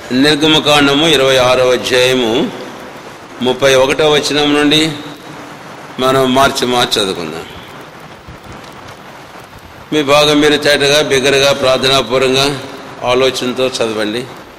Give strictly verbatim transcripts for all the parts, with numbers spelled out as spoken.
నిర్గమకాండము ఇరవై ఆరవ అధ్యాయము ముప్పై ఒకటవ వచనం నుండి మనం మార్చి మార్చి చదువుకుందాం. మీ భాగం మీరు తేటగా బిగ్గరగా ప్రార్థనాపూర్వంగా ఆలోచనతో చదవండి.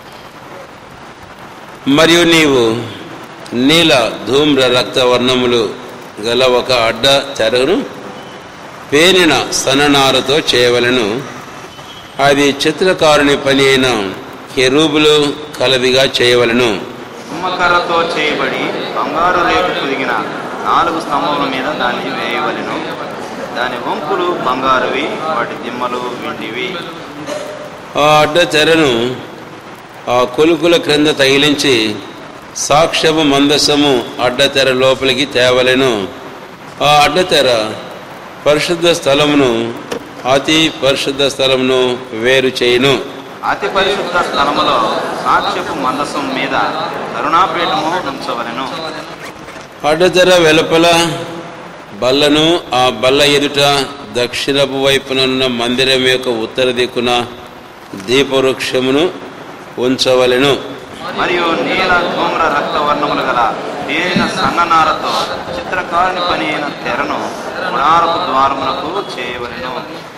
మరియు నీవు నీల ధూమ్ర రక్త వర్ణములు గల ఒక అడ్డ తెరను పేనిన సన్ననారతో చేయవలెను. అది చిత్రకారుని పని అయిన కెరూబులు కలదిగా చేయవలెను. తుమ్మకర్రతో చేయబడి బంగారు రేకు పొదిగిన నాలుగు స్తంభముల మీద దాన్ని వేయవలెను. దాని వంపులు బంగారువి, వాటి దిమ్మలు వెండివి. ఆ అడ్డ తెరను ఆ కొలుకుల క్రింద తగిలించి సాక్ష్యము మందసము అడ్డతెర లోపలికి తేవలెను. ఆ అడ్డతెర పరిశుద్ధ స్థలమును అతి పరిశుద్ధ స్థలమును వేరు చేయును. అతి పరిశుద్ధ స్థలములో సాక్ష్యపు మందసం మీద కరుణాపీఠము ఉంచవలెను. అడ్డతెర వెలుపల బల్లను, ఆ బల్ల ఎదుట దక్షిణపు వైపునున్న మందిరం యొక్క ఉత్తర దిక్కున దీపవృక్షమును ఉంచవలెను. మరియు నీల ధూమ్ర రక్త వర్ణములు గల పేరిన సన్ననారతో చిత్రకారుని పని అయిన తెరను గుడారపు ద్వారమునకు చేయవలెను.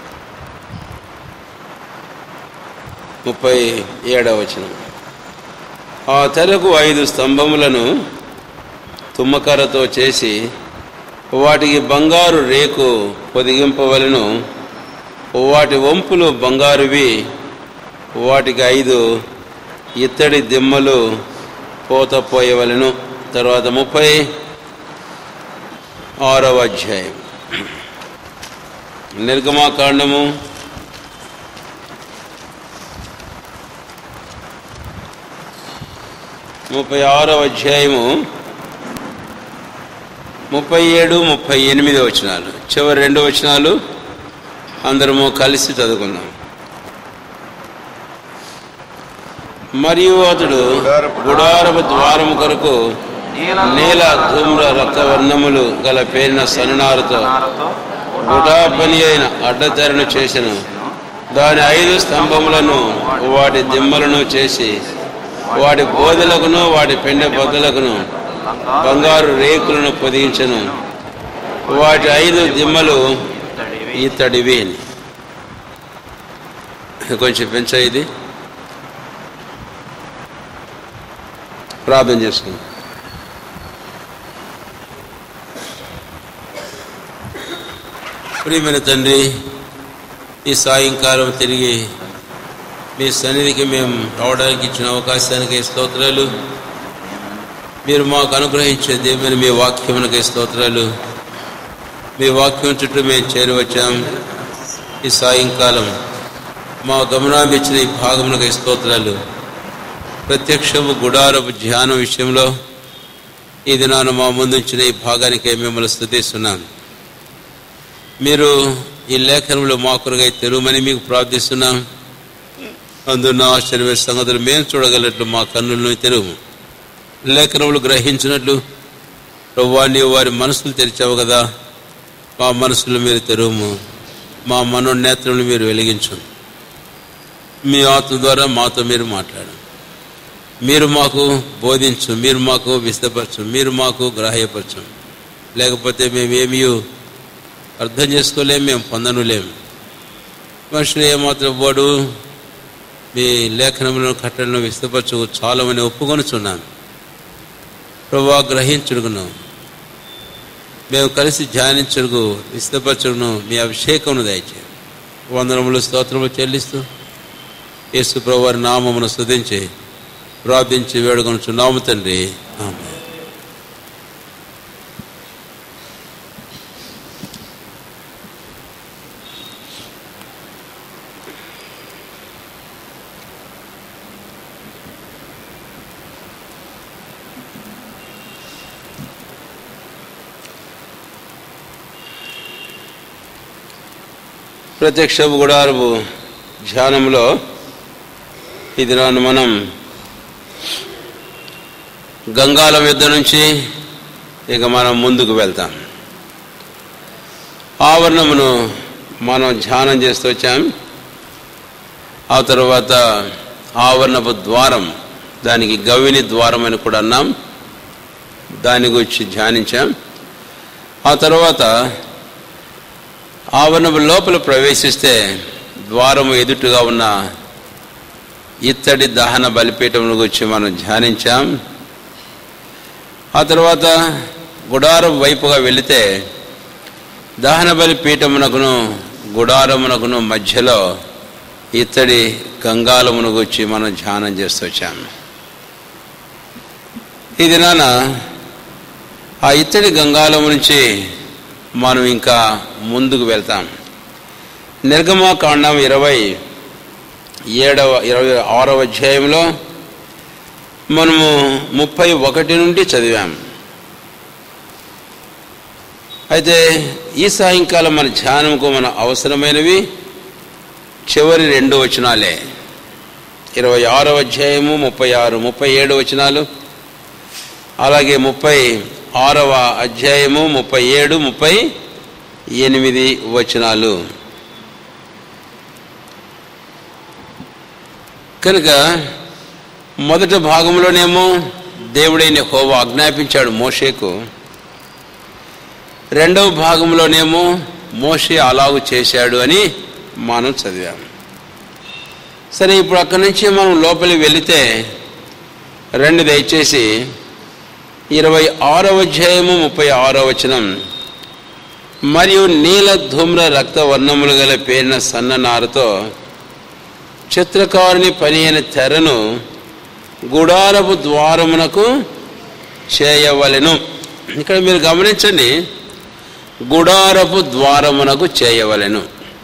ముప్పై ఏడవ వచనం. ఆ తెరకు ఐదు స్తంభములను తుమ్మకర్రతో చేసి వాటికి బంగారు రేకు పొదిగింపవలెను. వాటి వంపులు బంగారువి, వాటికి ఐదు ఇత్తడి దిమ్మలు పోతపోయవలెను. తర్వాత ముప్పై ఆరవ అధ్యాయం నిర్గమాకాండము ముప్పై ఆరవ అధ్యాయము ముప్పై ఏడు ముప్పై ఎనిమిది వచనాలు, చివరి రెండు వచనాలు అందరము కలిసి చదువుకున్నాం. మరియు అతడు గుడారపు ద్వారము కొరకు నీల ధూమ్ర రక్తవర్ణములు గల పేరిన సన్ననారతో గుడా పని అయిన అడ్డతెరను చేసెను. దాని ఐదు స్తంభములను వాటి దిమ్మలను చేసి వాటి బోధలకును వాటి పెండె బొద్దలకును బంగారు రేకులను పొదిగించెను. వాటి ఐదు దిమ్మలు ఇత్తడివి. కొంచెం పెంచ ఇది ప్రార్థన చేసుకుందాం. ప్రియమైన తండ్రి, ఈ సాయంకాలం తిరిగి మీ సన్నిధికి మేము రావడానికి ఇచ్చిన అవకాశానికి స్తోత్రాలు. మీరు మాకు అనుగ్రహించే దేవుని మీ వాక్యమునకి స్తోత్రాలు. మీ వాక్యం చుట్టూ మేము చేరువచ్చాం. ఈ సాయంకాలం మా గమనాన్ని ఇచ్చిన ఈ భాగమునకి స్తోత్రాలు. ప్రత్యక్షము గుడారపు ధ్యానం విషయంలో ఈ దినాన మా ముందుంచిన ఈ భాగానికే మిమ్మల్ని స్తుతిస్తున్నాం. మీరు ఈ లేఖనంలో మా కొరకై తెరుమని మీకు ప్రార్థిస్తున్నాం. అందున్న ఆశ్చర్య సంగతులు మేము చూడగలట్లు మా కన్నులను తెరువు. లేఖనములు గ్రహించినట్లు ప్రభువా నీవు వారి మనసులు తెరిచావు కదా, మా మనసులు మీరు తెరువు. మా మనోనేత్రములు మీరు వెలిగించు. మీ ఆత్మ ద్వారా మాతో మీరు మాట్లాడు. మీరు మాకు బోధించు, మీరు మాకు విస్తపరచు, మీరు మాకు గ్రాహ్యపరచు. లేకపోతే మేమేమీ అర్థం చేసుకోలేము, మేము పొందనులేము. మనుషులు ఏమాత్రం వాడు మీ లేఖనములను కట్టలను విస్తపరచు చాలమని ఒప్పుకొనుచున్నాను. ప్రభువా గ్రహించుడుగును, మేము కలిసి ధ్యానించుడుగు విస్తపరచుడును మీ అభిషేకమును దయచే. వందనములు స్తోత్రములు చెల్లిస్తూ యేసు ప్రభువారి నామమును స్తుతించి ప్రార్థించి వేడుకొనుచున్నాము తండ్రి, ఆమేన్. ప్రత్యక్ష గుడారపు ధ్యానంలో ఇది రాను మనం గంగాలం యుద్ధ నుంచి ఇక మనం ముందుకు వెళ్తాం. ఆవరణమును మనం ధ్యానం చేస్తూ వచ్చాం. ఆ తర్వాత ఆవరణపు ద్వారం దానికి గవిని ద్వారం అని కూడా అన్నాం. దాని గురించి ధ్యానించాం. ఆ తర్వాత ఆవరణం లోపల ప్రవేశిస్తే ద్వారము ఎదుటిగా ఉన్న ఇత్తడి దహన బలిపీఠం గురించి మనం ధ్యానించాం. ఆ తర్వాత గుడారం వైపుగా వెళితే దహన బలిపీఠమునకును గుడారమునకును మధ్యలో ఇత్తడి గంగాలమును గురించి మనం ధ్యానం చేస్తూ వచ్చాము. ఈ దినాన ఆ ఇత్తడి గంగాలము నుంచి మనం ఇంకా ముందుకు వెళ్తాం. నిర్గమకాండం ఇరవై ఏడవ ఇరవై ఆరవ అధ్యాయంలో మనము ముప్పై ఒకటి నుండి చదివాం. అయితే ఈ సాయంకాలం మన ధ్యానంకు మన అవసరమైనవి చివరి రెండు వచనాలే. ఇరవై ఆరవ అధ్యాయము ముప్పై ఆరు ముప్పై ఏడు వచనాలు, అలాగే ముప్పై ఆరవ అధ్యాయము ముప్పై ఏడు ముప్పై ఎనిమిది వచనాలు. కనుక మొదటి భాగంలోనేమో దేవుడైన యెహోవా ఆజ్ఞాపించాడు మోషేకు, రెండవ భాగంలోనేమో మోషే అలాగు చేశాడు అని మనం చదివాము. సరే, ఇప్పుడు అక్కడి నుంచి మనం లోపలికి వెళితే రెండు దయచేసి ఇరవై ఆరవ అధ్యాయము ముప్పై ఆరవ వచనం, మరియు నీల ధూమ్ర రక్తవర్ణములు గల పేరిన సన్న నారతో చిత్రకారుని పని అయిన తెరను గుడారపు ద్వారమునకు చేయవలెను. ఇక్కడ మీరు గమనించండి, గుడారపు ద్వారమునకు చేయవలెను.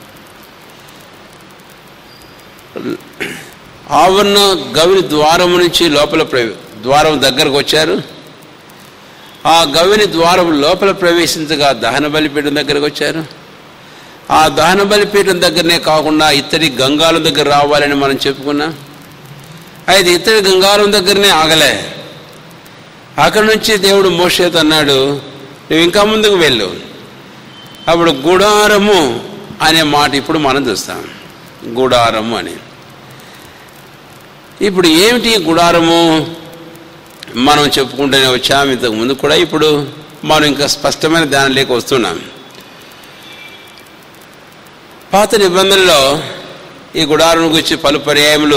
ఆవరణ గవిని ద్వారము నుంచి లోపల ద్వారం దగ్గరకు వచ్చారు. ఆ గవిని ద్వారం లోపల ప్రవేశించగా దహన బలిపీఠం దగ్గరకు వచ్చారు. ఆ దహన బలిపీఠం దగ్గరనే కాకుండా ఇత్తడి గంగాలం దగ్గర రావాలని మనం చెప్పుకున్నాం. అయితే ఇత్తడి గంగాలం దగ్గరనే ఆగలే. అక్కడి నుంచి దేవుడు మోషేతో అన్నాడు, నువ్వు ఇంకా ముందుకు వెళ్ళు. అప్పుడు గుడారము అనే మాట ఇప్పుడు మనం చూస్తాం, గుడారము అని. ఇప్పుడు ఏమిటి గుడారము మనం చెప్పుకుంటూనే వచ్చాము ఇంతకు ముందు కూడా. ఇప్పుడు మనం ఇంకా స్పష్టమైన దానిలోకి వస్తున్నాం. పాత నిబంధనలో ఈ గుడారం గురించి పలు పర్యాయములు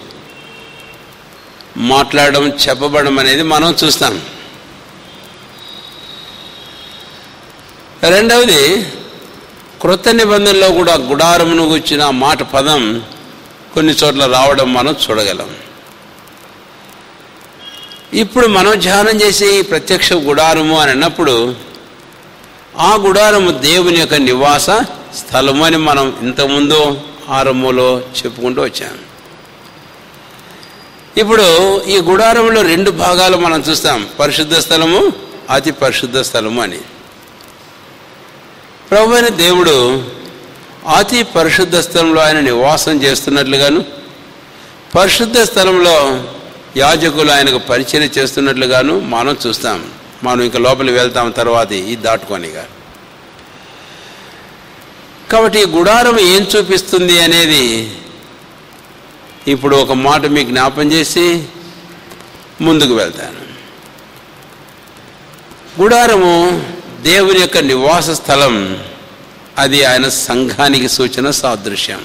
మాట్లాడడం, చెప్పబడడం అనేది మనం చూస్తాం. రెండవది, క్రొత్త నిబంధనలో కూడా గుడారమును గురించిన మాట పదం కొన్ని చోట్ల రావడం మనం చూడగలం. ఇప్పుడు మనం ధ్యానం చేసే ఈ ప్రత్యక్ష గుడారము అని అన్నప్పుడు ఆ గుడారము దేవుని యొక్క నివాస స్థలము అని మనం ఇంతకుముందు ఆరంభంలో చెప్పుకుంటూ వచ్చాం. ఇప్పుడు ఈ గుడారంలో రెండు భాగాలు మనం చూస్తాం, పరిశుద్ధ స్థలము, అతి పరిశుద్ధ స్థలము అని. ప్రభువైన దేవుడు అతి పరిశుద్ధ స్థలంలో ఆయన నివాసం చేస్తున్నట్లుగాను, పరిశుద్ధ స్థలంలో యాజకులు ఆయనకు పరిచయం చేస్తున్నట్లుగాను మనం చూస్తాం. మనం ఇంకా లోపలికి వెళ్తాం తర్వాత ఇది దాటుకొనిగా. కాబట్టి ఈ గుడారం ఏం చూపిస్తుంది అనేది ఇప్పుడు ఒక మాట మీకు జ్ఞాపం చేసి ముందుకు వెళ్తాను. గుడారము దేవుని యొక్క నివాస స్థలం, అది ఆయన సంఘానికి సూచన సాదృశ్యం.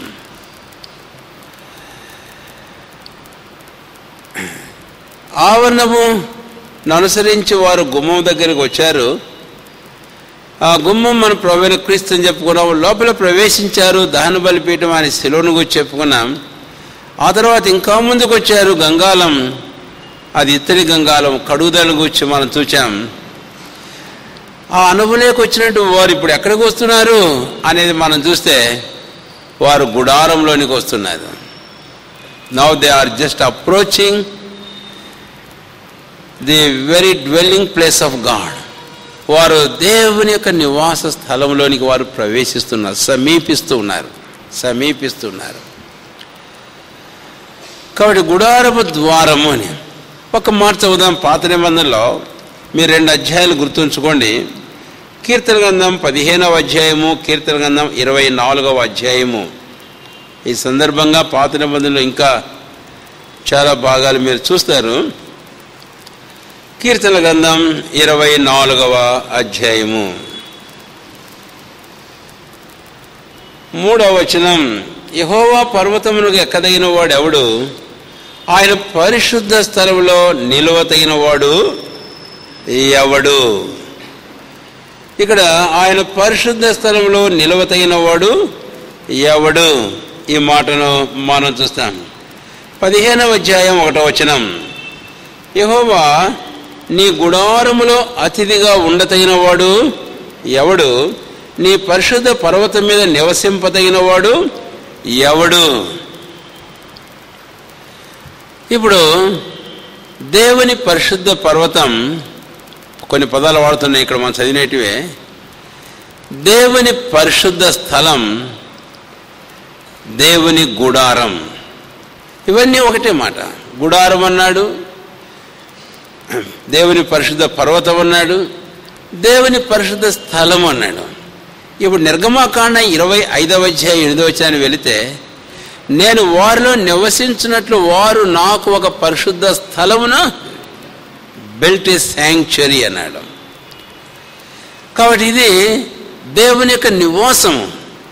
ఆవరణము అనుసరించి వారు గుమ్మం దగ్గరికి వచ్చారు. ఆ గుమ్మం మన ప్రభువైన క్రీస్తు అని చెప్పుకున్నాం. లోపల ప్రవేశించారు, దహన బలిపీఠం అని శిలువను గురించి చెప్పుకున్నాం. ఆ తర్వాత ఇంకా ముందుకు వచ్చారు, గంగాలం, అది ఇత్తడి గంగాలం, కడుగుదల గురించి మనం చూచాం. ఆ అనుభవంలోకి వచ్చినట్టు వారు ఇప్పుడు ఎక్కడికి వస్తున్నారు అనేది మనం చూస్తే వారు గుడారంలోనికి వస్తున్నారు. Now they are just approaching the very dwelling place of God. వారు దేవుని యొక్క నివాస స్థలంలోనికి వారు ప్రవేశిస్తున్నారు, సమీపిస్తూ ఉన్నారు సమీపిస్తున్నారు కాబట్టి గుడారపు ద్వారము అని ఒక మాట చదువుదాం. పాత నిబంధనలో మీరు రెండు అధ్యాయాలు గుర్తుంచుకోండి. కీర్తన గ్రంథం పదిహేనవ అధ్యాయము, కీర్తన గ్రంథం ఇరవై నాలుగవ అధ్యాయము. ఈ సందర్భంగా పాత నిబంధనలో ఇంకా చాలా భాగాలు మీరు చూస్తారు. కీర్తన గ్రంథం ఇరవై నాలుగవ అధ్యాయము మూడవ వచనం, యెహోవా పర్వతమునకు ఎక్కదగిన వాడు ఎవడు? ఆయన పరిశుద్ధ స్థలంలో నిలవతగిన వాడు ఎవడు? ఇక్కడ ఆయన పరిశుద్ధ స్థలంలో నిలవతగిన వాడు ఎవడు? ఈ మాటను మనం చూస్తాం. పదిహేనవ అధ్యాయం ఒకటో వచనం, యెహోవా నీ గుడారములో అతిథిగా ఉండతగిన వాడు ఎవడు? నీ పరిశుద్ధ పర్వతం మీద నివసింపదగిన వాడు ఎవడు? ఇప్పుడు దేవుని పరిశుద్ధ పర్వతం, కొన్ని పదాలు వాడుతున్నాయి ఇక్కడ మనం చదివినటివే. దేవుని పరిశుద్ధ స్థలం, దేవుని గుడారం, ఇవన్నీ ఒకటే మాట. గుడారం అన్నాడు, దేవుని పరిశుద్ధ పర్వతం అన్నాడు, దేవుని పరిశుద్ధ స్థలం అన్నాడు. ఇప్పుడు నిర్గమాకాండ ఇరవై ఐదవ అధ్యాయం ఎనిమిదవ వచనాన్ని వెళితే, నేను వారిలో నివసించినట్లు వారు నాకు ఒక పరిశుద్ధ స్థలమున బిల్ట్ ఏ శాంక్చురీ అన్నాడు. కాబట్టి ఇది దేవుని యొక్క నివాసము,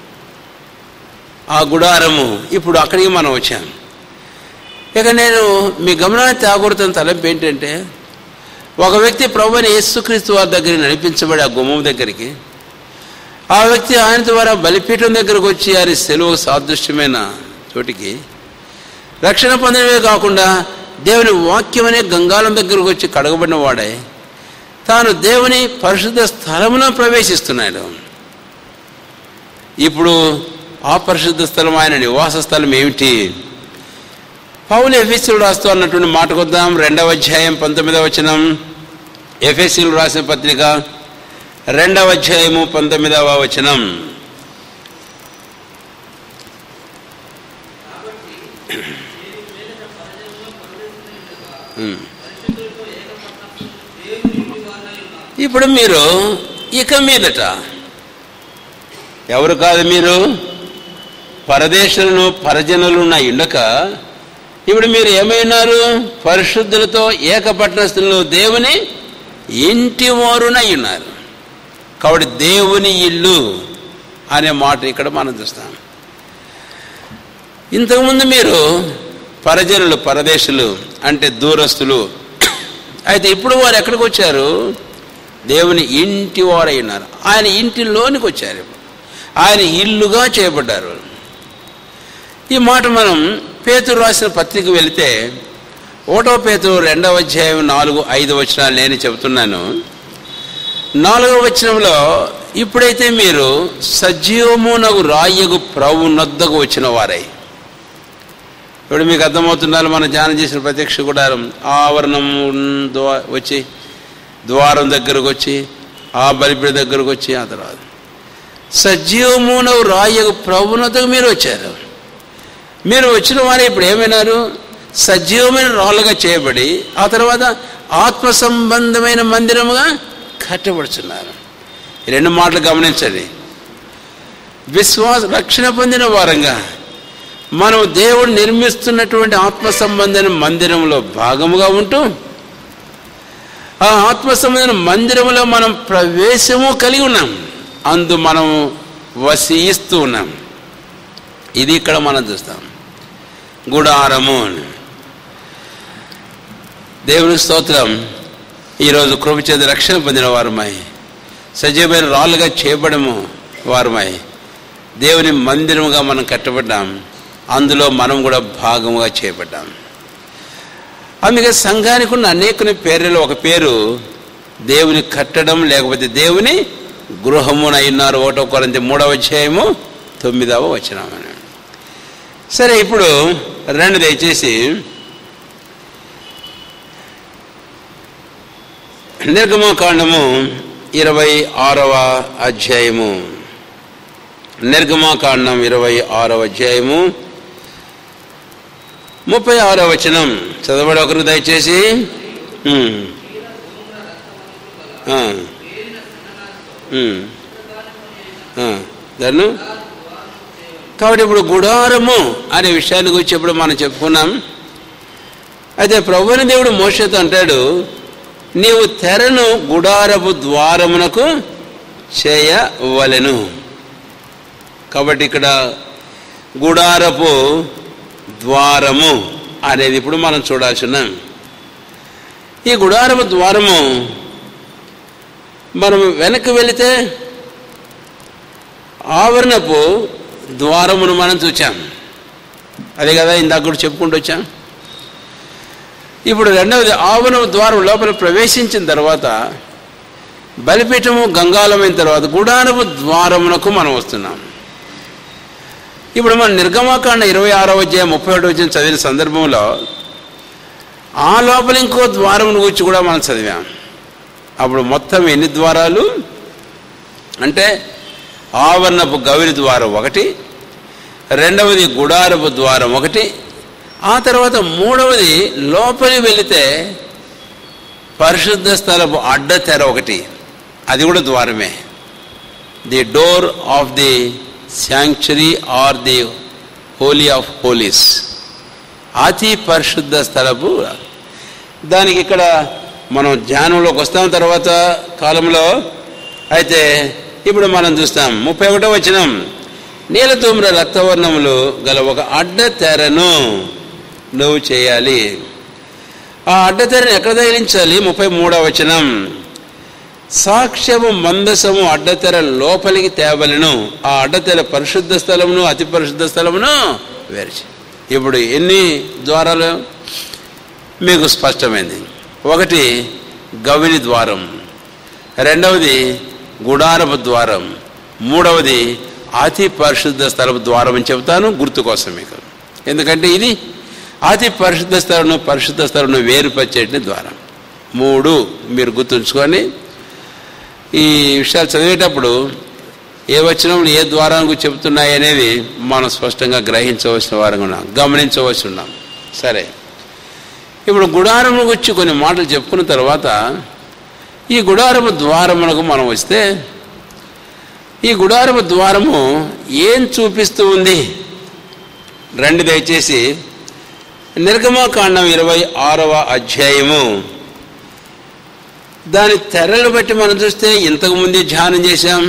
ఆ గుడారము. ఇప్పుడు అక్కడికి మనం వచ్చాం. ఇక నేను మీ గమనాన్ని తేకూడతున్న తలంపు ఏంటంటే, ఒక వ్యక్తి ప్రభువైన యేసుక్రీస్తు వారి దగ్గరికి నడిపించబడి ఆ గుమ్మం దగ్గరికి, ఆ వ్యక్తి ఆయన ద్వారా బలిపీఠం దగ్గరకు వచ్చి ఆయన సెలవు సాదృశ్యమైన చోటికి రక్షణ పొందడమే కాకుండా దేవుని వాక్యం అనే గంగాళం దగ్గరకు వచ్చి కడగబడిన వాడే తాను దేవుని పరిశుద్ధ స్థలములో ప్రవేశిస్తున్నాడు. ఇప్పుడు ఆ పరిశుద్ధ స్థలం, ఆయన నివాస స్థలం ఏమిటి? పౌలు ఎఫెసీయులు రాస్తూ అన్నటువంటి మాట కొద్దాం. రెండవ అధ్యాయం పంతొమ్మిదవ వచనం, ఎఫెసీయులు రాసిన పత్రిక రెండవ అధ్యాయము పంతొమ్మిదవ వచనం. ఇప్పుడు మీరు ఇక మీదట ఎవరు కాదు, మీరు పరదేశులను పరజనులున్న ఇండక ఇప్పుడు మీరు ఏమైనారు? పరిశుద్ధులతో ఏకపట్టణస్థులు, దేవుని ఇంటి వారునై ఉన్నారు. కాబట్టి దేవుని ఇల్లు అనే మాట ఇక్కడ మనం చూస్తాం. ఇంతకుముందు మీరు పరజనులు, పరదేశులు అంటే దూరస్తులు. అయితే ఇప్పుడు వారు ఎక్కడికి వచ్చారు? దేవుని ఇంటి వారై ఉన్నారు. ఆయన ఇంటిలోనికి వచ్చారు, ఆయన ఇల్లుగా చేయబడ్డారు. ఈ మాట మనం పేతురు రాసిన పత్రిక వెళితే, ఒకటో పేతురు రెండవ అధ్యాయం నాలుగు ఐదు వచనాలు నేను చెబుతున్నాను. నాలుగవ వచనంలో, ఇప్పుడైతే మీరు సజీవమునగు రాయగు ప్రభు నొద్దకు వచ్చిన వారై. ఇప్పుడు మీకు అర్థమవుతున్నారు, మనం ధ్యానం చేసిన ప్రత్యక్ష గుడారం ఆవరణం ద్వా వచ్చి ద్వారం దగ్గరకు వచ్చి ఆ బలిపీఠ దగ్గరకు వచ్చి ఆ తర్వాత సజీవమునగు రాయగు ప్రభు నొద్దకు మీరు వచ్చారు. మీరు వచ్చిన వారే ఇప్పుడు ఏమైనారు? సజీవమైన రాళ్ళుగా చేయబడి ఆ తర్వాత ఆత్మ సంబంధమైన మందిరముగా కట్టబడుచున్నారు. ఈ రెండు మాటలు గమనించండి. విశ్వాస రక్షణ పొందిన వారంగా మనం దేవుడు నిర్మిస్తున్నటువంటి ఆత్మ సంబంధమైన మందిరంలో భాగముగా ఉంటూ, ఆ ఆత్మ సంబంధమైన మందిరంలో మనం ప్రవేశము కలిగి ఉన్నాం, అందు మనం వసిస్తూ ఉన్నాం. ఇది ఇక్కడ మనం చూస్తాం, గుడారము. దేవుని స్తోత్రం. ఈరోజు కృప చేత రక్షణ పొందిన వారమై, సజీవమైన రాళ్ళుగా చేయబడము వారమై, దేవుని మందిరముగా మనం కట్టబడ్డాం, అందులో మనం కూడా భాగముగా చేయబడ్డాం. అందుకే సంఘానికి ఉన్న అనేక పేర్లలో ఒక పేరు దేవుని కట్టడం, లేకపోతే దేవుని గృహమునైనారు. ఒకటో కొరింథీ మూడవ అధ్యాయము తొమ్మిదవ వచనం. సరే, ఇప్పుడు రెండు దయచేసి నిర్గమకాండము ఇరవై ఆరవ అధ్యాయము, నిర్గమకాండం ఇరవై ఆరవ అధ్యాయము ముప్పై ఆరో వచనం చదవడం ఒకరు దయచేసి. దాన్ని కాబట్టి ఇప్పుడు గుడారము అనే విషయాన్ని గురించి ఇప్పుడు మనం చెప్పుకున్నాం. అయితే ప్రభువైన దేవుడు మోషేతో అంటాడు, నీవు తెరను గుడారపు ద్వారమునకు చేయవలెను. కాబట్టి ఇక్కడ గుడారపు ద్వారము అనేది ఇప్పుడు మనం చూడాల్సి ఉన్నాం. ఈ గుడారపు ద్వారము మనం వెనక్కి వెళితే ఆవరణపు ద్వారమును మనం చూచాం. అదే కదా ఇందాక కూడా చెప్పుకుంటూ వచ్చాం. ఇప్పుడు రెండవది ఆవరణ ద్వారం లోపల ప్రవేశించిన తర్వాత బలిపీఠము గంగాళమైన తర్వాత గుడారపు ద్వారమునకు మనం వస్తున్నాం. ఇప్పుడు మనం నిర్గమాకాండ ఇరవై ఆరవ అధ్యాయం ముప్పై ఒకటి వచ్చిన చదివిన సందర్భంలో ఆ లోపల ఇంకో ద్వారం గురించి కూడా మనం చదివాం. అప్పుడు మొత్తం ఎన్ని ద్వారాలు అంటే ఆవరణపు గౌరి ద్వారం ఒకటి, రెండవది గుడారపు ద్వారం ఒకటి, ఆ తర్వాత మూడవది లోపలి వెళితే పరిశుద్ధ స్థలపు అడ్డ తెర ఒకటి, అది కూడా ద్వారమే. The door of the sanctuary or the holy of holies, అతి పరిశుద్ధ స్థలపు. దానికి ఇక్కడ మనం ధ్యానంలోకి వస్తాం తర్వాత కాలంలో. అయితే ఇప్పుడు మనం చూస్తాం ముప్పై ఒకటో వచనం, నీలతూమ్ర రక్తవర్ణములు గల ఒక అడ్డ తెరను నువ్వు చేయాలి. ఆ అడ్డ తెరను ఎక్కడ తగిలించాలి? ముప్పై మూడవ వచనం, సాక్ష్యము మందసము అడ్డతెర లోపలికి తేవలను. ఆ అడ్డతెర పరిశుద్ధ స్థలమును అతి పరిశుద్ధ స్థలమును వేర్చి. ఇప్పుడు ఎన్ని ద్వారాలు మీకు స్పష్టమైంది. ఒకటి గవిని ద్వారం, రెండవది గుడారపు ద్వారం, మూడవది అతి పరిశుద్ధ స్థలపు ద్వారం అని చెబుతాను గుర్తు కోసం మీకు. ఎందుకంటే ఇది అతి పరిశుద్ధ స్థలం పరిశుద్ధ స్థలం వేరుపరిచేటి ద్వారం. మూడు మీరు గుర్తుంచుకొని ఈ విషయాలు చదివేటప్పుడు ఏ వచనములు ఏ ద్వారానికి చెబుతున్నాయి అనేది మనం స్పష్టంగా గ్రహించవలసిన వారంగా ఉన్నాం, గమనించవలసి ఉన్నాం. సరే, ఇప్పుడు గుడారం గురించి కొన్ని మాటలు చెప్పుకున్న తర్వాత ఈ గుడారపు ద్వారమునకు మనం వస్తే ఈ గుడారపు ద్వారము ఏం చూపిస్తూ ఉంది? రండి దయచేసి నిర్గమాకాండం ఇరవై ఆరవ అధ్యాయము దాని తెరలు బట్టి మనం చూస్తే ఇంతకుముందే ధ్యానం చేశాం.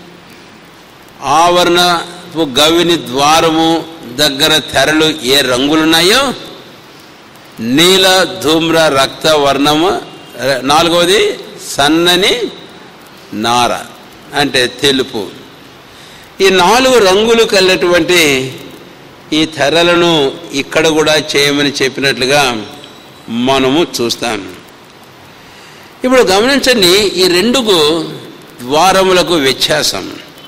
ఆవరణపు గవిని ద్వారము దగ్గర తెరలు ఏ రంగులున్నాయో నీల ధూమ్ర రక్త వర్ణము, నాలుగవది సన్నని నార అంటే తెలుపు. ఈ నాలుగు రంగులు కలిగినటువంటి ఈ తెరలను ఇక్కడ కూడా చేయమని చెప్పినట్లుగా మనము చూస్తాం. ఇప్పుడు గమనించండి, ఈ రెండు ద్వారములకు వ్యత్యాసం.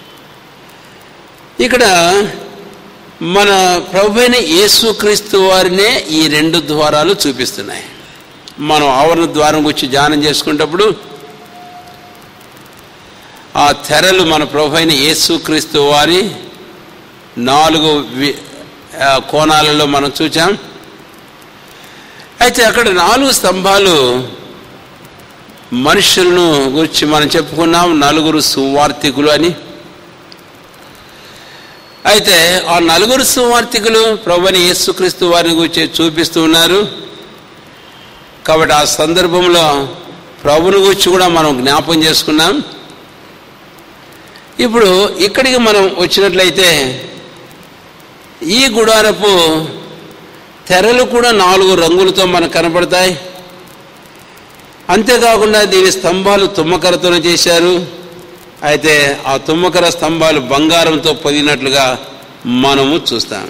ఇక్కడ మన ప్రభువైన యేసుక్రీస్తు వారినే ఈ రెండు ద్వారాలు చూపిస్తున్నాయి. మనం ఆవరణ ద్వారం గురించి ధ్యానం చేసుకునేటప్పుడు ఆ తెరలు మన ప్రభువైన యేసుక్రీస్తు వారి నాలుగు కోణాలలో మనం చూచాం. అయితే అక్కడ నాలుగు స్తంభాలు మనుషులను గురించి మనం చెప్పుకున్నాం, నలుగురు సువార్తికులు అని. అయితే ఆ నలుగురు సువార్తికులు ప్రభువైన యేసుక్రీస్తు వారిని గురించి చూపిస్తూ ఉన్నారు. కాబట్టి ఆ సందర్భంలో ప్రభుని గురించి కూడా మనం జ్ఞాపకం చేసుకున్నాం. ఇప్పుడు ఇక్కడికి మనం వచ్చినట్లయితే ఈ గుడారపు తెరలు కూడా నాలుగు రంగులతో మనకు కనపడతాయి. అంతేకాకుండా దీని స్తంభాలు తుమ్మకరతోనే చేశారు. అయితే ఆ తుమ్మకర స్తంభాలు బంగారంతో పొదిగినట్లుగా మనము చూస్తాం.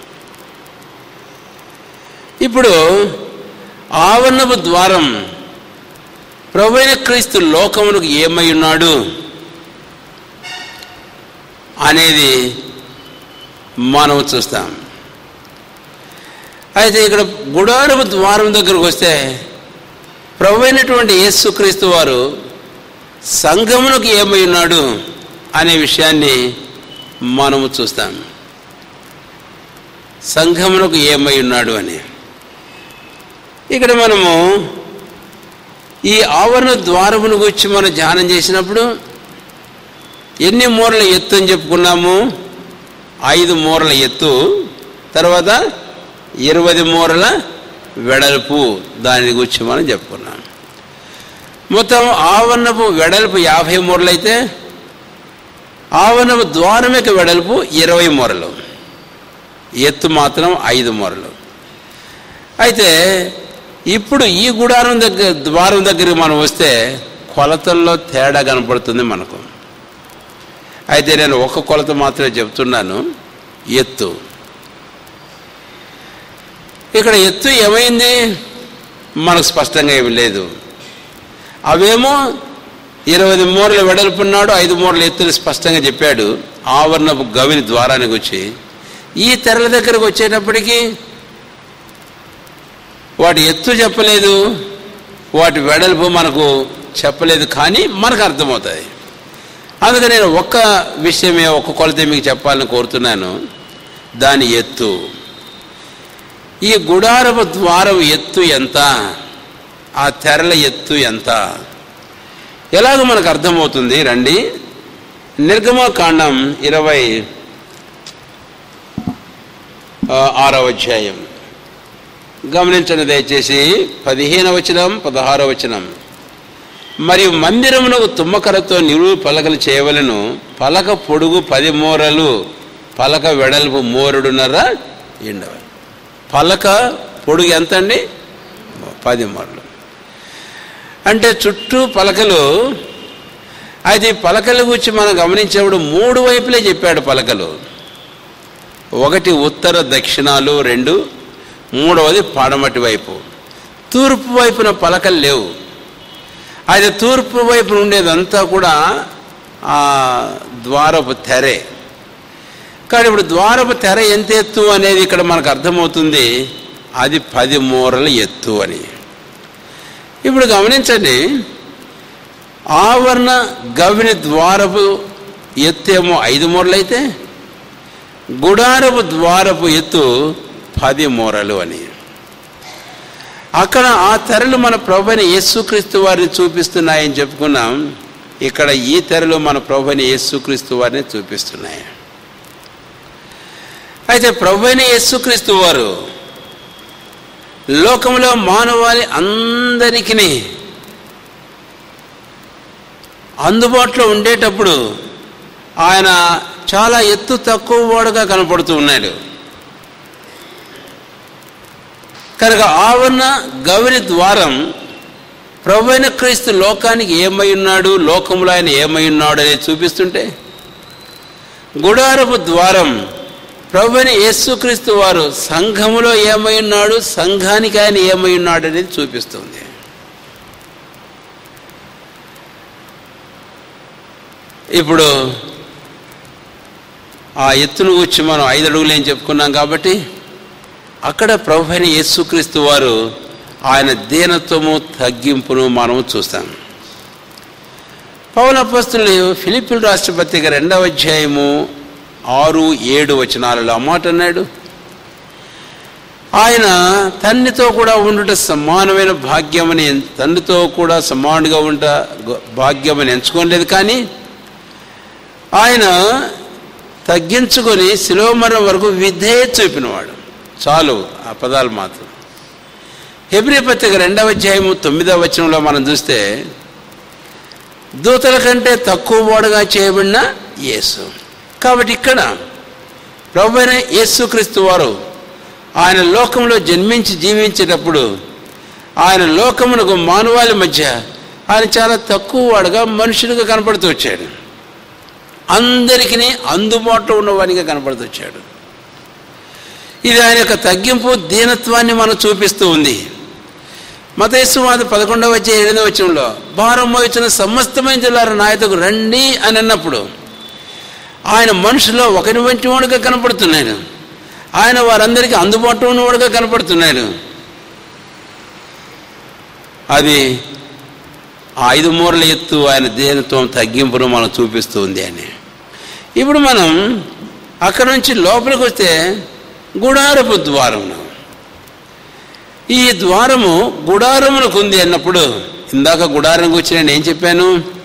ఇప్పుడు ఆవరణపు ద్వారం ప్రభువైన క్రీస్తు లోకమునకు ఏమై ఉన్నాడు అనేది మనం చూస్తాం. అయితే ఇక్కడ గుడారపు ద్వారం దగ్గరకు వస్తే ప్రభువైనటువంటి యేసుక్రీస్తు వారు సంఘమునకు ఏమై ఉన్నాడు అనే విషయాన్ని మనము చూస్తాం. సంఘమునకు ఏమై ఉన్నాడు అని ఇక్కడ మనము ఈ ఆవరణ ద్వారమును గురించి మనం ధ్యానం చేసినప్పుడు ఎన్ని మూరల ఎత్తు అని చెప్పుకున్నాము? ఐదు మూరల ఎత్తు, తర్వాత ఇరవై మూరల వెడల్పు దాని గురించి మనం చెప్పుకున్నాం. మొత్తం ఆవరణపు వెడల్పు యాభై మూరలు అయితే ఆవరణపు ద్వారం యొక్క వెడల్పు ఇరవై మూరలు, ఎత్తు మాత్రం ఐదు మూరలు. అయితే ఇప్పుడు ఈ గుడారం దగ్గర ద్వారం దగ్గరికి మనం వస్తే కొలతల్లో తేడా కనపడుతుంది మనకు. అయితే నేను ఒక కొలత మాత్రమే చెప్తున్నాను, ఎత్తు. ఇక్కడ ఎత్తు ఏమైంది మనకు స్పష్టంగా ఏమి లేదు. అవేమో ఇరవై మూరలు వెడల్పున్నాడు, ఐదు మూరలు ఎత్తుని స్పష్టంగా చెప్పాడు ఆవరణపు గవిని ద్వారానికి వచ్చి. ఈ తెరల దగ్గరకు వచ్చేటప్పటికీ వాటి ఎత్తు చెప్పలేదు, వాటి వెడల్పు మనకు చెప్పలేదు, కానీ మనకు అర్థమవుతుంది. అందుకని నేను ఒక్క విషయమే ఒక్క కొలతే మీకు చెప్పాలని కోరుతున్నాను, దాని ఎత్తు. ఈ గుడారపు ద్వారం ఎత్తు ఎంత, ఆ తెరల ఎత్తు ఎంత, ఎలాగో మనకు అర్థమవుతుంది. రండి, నిర్గమకాండం ఇరవై ఆరవ అధ్యాయం గమనించండి దయచేసి. పదిహేనవ వచనం, పదహారవ వచనం. మరియు మందిరమునకు తుమ్మకరతో నిలువు పలకలు చేయవలను. పలక పొడుగు పది మూరలు, పలక వెడల్పు మూరడున్నర ఎండవ. పలక పొడుగు ఎంత అండి? పది మూరలు. అంటే చుట్టూ పలకలు. అయితే పలకల గురించి మనం గమనించేప్పుడు మూడు వైపులే చెప్పాడు పలకలు. ఒకటి ఉత్తర దక్షిణాలు రెండు, మూడవది పడమటి వైపు. తూర్పు వైపున పలకలు లేవు. అయితే తూర్పు వైపు ఉండేదంతా కూడా ఆ ద్వారపు తెరే. కానీ ఇప్పుడు ద్వారపు తెర ఎంత ఎత్తు అనేది ఇక్కడ మనకు అర్థమవుతుంది, అది పది మూరల ఎత్తు అని. ఇప్పుడు గమనించండి, ఆవరణ గవిని ద్వారపు ఎత్తు ఏమో ఐదు మూరలు అయితే గుడారపు ద్వారపు ఎత్తు పది మూరలు అని. అక్కడ ఆ తెరలు మన ప్రభువైన యేసుక్రీస్తు వారిని చూపిస్తున్నాయని చెప్పుకున్నాం. ఇక్కడ ఈ తెరలు మన ప్రభువైన యేసుక్రీస్తు వారిని చూపిస్తున్నాయి. అయితే ప్రభువైన యేసుక్రీస్తు వారు లోకంలో మానవాళి అందరికీ అందుబాటులో ఉండేటప్పుడు ఆయన చాలా ఎత్తు తక్కువ వాడుగా కనపడుతూ ఉన్నాడు. కనుక ఆవరణ గవిని ద్వారం ప్రభువైన క్రీస్తు లోకానికి ఏమై ఉన్నాడు, లోకంలో ఆయన ఏమై ఉన్నాడు అనేది చూపిస్తుంటే, గుడారపు ద్వారం ప్రభువైన యేసుక్రీస్తు వారు సంఘములో ఏమై ఉన్నాడు, సంఘానికి ఆయన ఏమై ఉన్నాడు అనేది చూపిస్తుంది. ఇప్పుడు ఆ ఎత్తును గురించి మనం ఐదు అడుగులు ఏం చెప్పుకున్నాం కాబట్టి అక్కడ ప్రభువైన యేసుక్రీస్తు వారు ఆయన దీనత్వము తగ్గింపును మనము చూస్తాం. పౌలు అపోస్తలుడు ఫిలిప్పీయులకు రాసిన పత్రిక రెండవ అధ్యాయము ఆరు ఏడు వచనాలలో ఆ మాట అన్నాడు, ఆయన తండ్రితో కూడా ఉండుట సమానమైన భాగ్యమని, తండ్రితో కూడా సమానుగా ఉంట భాగ్యమని ఎంచుకోలేదు, కానీ ఆయన తగ్గించుకొని శిలువ మరణం వరకు విధేయత చూపినవాడు. చాలు ఆ పదాలు మాత్రం. హెబ్రీ పత్రిక రెండవ అధ్యాయము తొమ్మిదవ వచనంలో మనం చూస్తే, దూతల కంటే తక్కువ వాడుగా చేయబడిన యేసు. కాబట్టి ఇక్కడ ప్రభువైన యేసుక్రీస్తు వారు ఆయన లోకంలో జన్మించి జీవించేటప్పుడు ఆయన లోకమునకు మానవాళి మధ్య ఆయన చాలా తక్కువ వాడుగా మనుషుడిగా కనపడుతూ వచ్చాడు. అందరికీ అందుబాటులో ఉన్నవానిగా కనపడుతూ వచ్చాడు. ఇది ఆయన యొక్క తగ్గింపు దీనత్వాన్ని మనం చూపిస్తూ ఉంది. మత్తయి సువార్త పదకొండవ అధ్యాయం ఎనిమిదవ వచనంలో భారం మోయించిన సమస్తమైన జనులారా నా యొద్దకు రండి అని అన్నప్పుడు ఆయన మనుషులో ఒకరి వంటి వాడుగా కనపడుతున్నాడు. ఆయన వారందరికీ అందుబాటులో ఉన్నవాడుగా కనపడుతున్నాడు. అది ఐదు మూరల ఎత్తు ఆయన దీనత్వం తగ్గింపును మనం చూపిస్తూ ఉంది అని. ఇప్పుడు మనం అక్కడ నుంచి లోపలికి వస్తే గుడారపు ద్వారం, ఈ ద్వారము గుడారమునకు ఉంది అన్నప్పుడు, ఇందాక గుడారం గురించి నేను ఏం చెప్పాను,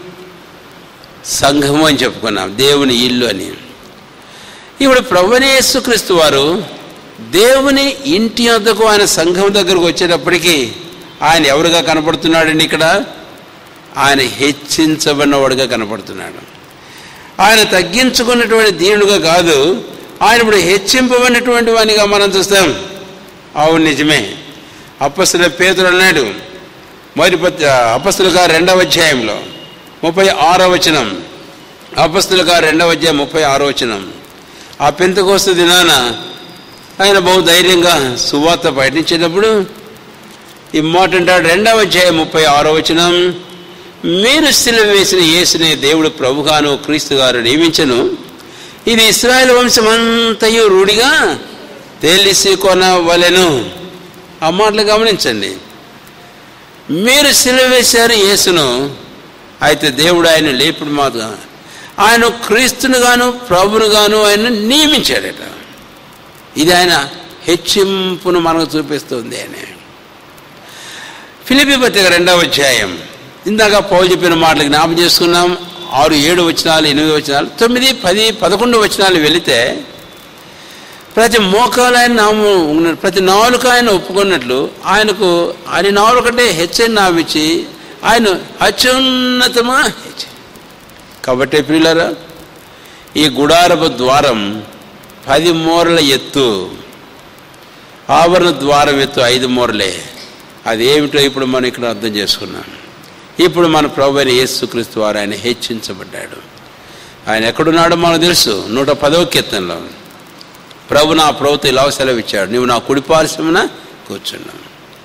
సంఘము అని చెప్పుకున్నాం, దేవుని ఇల్లు అని. ఇప్పుడు ప్రభువైన యేసుక్రీస్తు వారు దేవుని ఇంటి వద్దకు ఆయన సంఘం దగ్గరకు వచ్చేటప్పటికీ ఆయన ఎవరుగా కనపడుతున్నాడండి? ఇక్కడ ఆయన హెచ్చించబడినవాడుగా కనపడుతున్నాడు. ఆయన తగ్గించుకున్నటువంటి దీనుడుగా కాదు, ఆయన ఇప్పుడు హెచ్చింపబడినటువంటి వానిగా మనం చూస్తాం. అవును, నిజమే. అపొస్తలుడైన పేతురు అన్నాడు, మొదటి పత్రిక అపొస్తలుల రెండవ అధ్యాయంలో ముప్పై ఆరో వచనం, అపొస్తలుల రెండవ అధ్యాయం ముప్పై ఆరో వచనం, ఆ పెంతెకోస్తు దినాన ఆయన బహు ధైర్యంగా సువార్త ప్రకటించేటప్పుడు ఈ మాట అంటాడు. రెండవ అధ్యాయం ముప్పై ఆరో వచనం, మీరు సిలువ వేసిన యేసునే దేవుడు ప్రభుగాను క్రీస్తు గారు నియమించను, ఇది ఇశ్రాయేలు వంశమంతయు రూఢిగా తెలిసి కొనవలెను. ఆ మాటలు గమనించండి. మీరు సిలువ వేశారు యేసును, అయితే దేవుడు ఆయన లేపుడు మాత్రం ఆయన క్రీస్తును గాను ప్రభును గాను ఆయన నియమించాడట. ఇది ఆయన హెచ్చింపును మనకు చూపిస్తుంది. ఆయన ఫిలిప్పీ పత్రిక రెండవ అధ్యాయం, ఇందాక పౌలు చెప్పిన మాటలు జ్ఞాపకం చేసుకున్నాం. ఆరు ఏడు వచనాలు, ఎనిమిది వచనాలు, తొమ్మిది పది పదకొండు వచనాలు వెళితే ప్రతి మోకాలు ఆయన నాము ప్రతి నాలుక ఆయన ఒప్పుకున్నట్లు ఆయనకు ఆయన నాలుకంటే హెచ్చని నావిచ్చి ఆయన అత్యున్నతమా హెచ్చి. కాబట్టి ప్రియులారా, ఈ గుడారపు ద్వారం పది మూరల ఎత్తు, ఆవరణ ద్వారం ఎత్తు ఐదు మూరలే. అదేమిటో ఇప్పుడు మనం ఇక్కడ అర్థం చేసుకున్నాం. ఇప్పుడు మన ప్రభు అయిన యేసుక్రీస్తు వారు ఆయన హెచ్చించబడ్డాడు. ఆయన ఎక్కడున్నాడో మనకు తెలుసు. నూట పదవ కీర్తనలో ప్రభు నా ప్రభుతో ఇలా సెలవిచ్చాడు, నువ్వు నా కుడిపార్శ్వమున కూర్చున్నావు.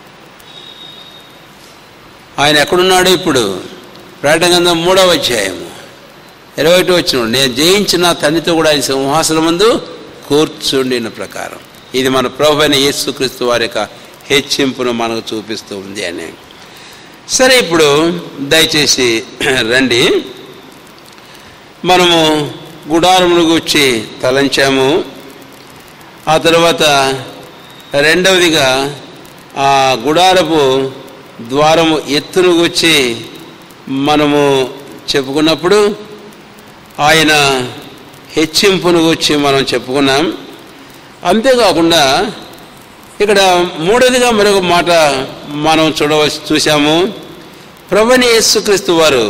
ఆయన ఎక్కడున్నాడో ఇప్పుడు ప్రకటన గ్రంథం మూడవ అధ్యాయము ఇరవై ఒకటి వచ్చిన, నేను జయించిన తండ్రితో కూడా ఆయన సింహాసనం ముందు కూర్చుండిన ప్రకారం. ఇది మన ప్రభు అయిన యేసుక్రీస్తు వారి యొక్క హెచ్చింపును మనకు చూపిస్తూ ఉంది అని. సరే, ఇప్పుడు దయచేసి రండి, మనము గుడారమును గూర్చి తలంచాము. ఆ తర్వాత రెండవదిగా ఆ గుడారపు ద్వారము ఎత్తును గూర్చి మనము చెప్పుకున్నప్పుడు ఆయన హెచ్చింపును గూర్చి మనం చెప్పుకున్నాం. అంతేకాకుండా ఇక్కడ మూడవదిగా మరొక మాట మనం చూడవలసి చూసాము. ప్రభువైన యేసుక్రీస్తు వారు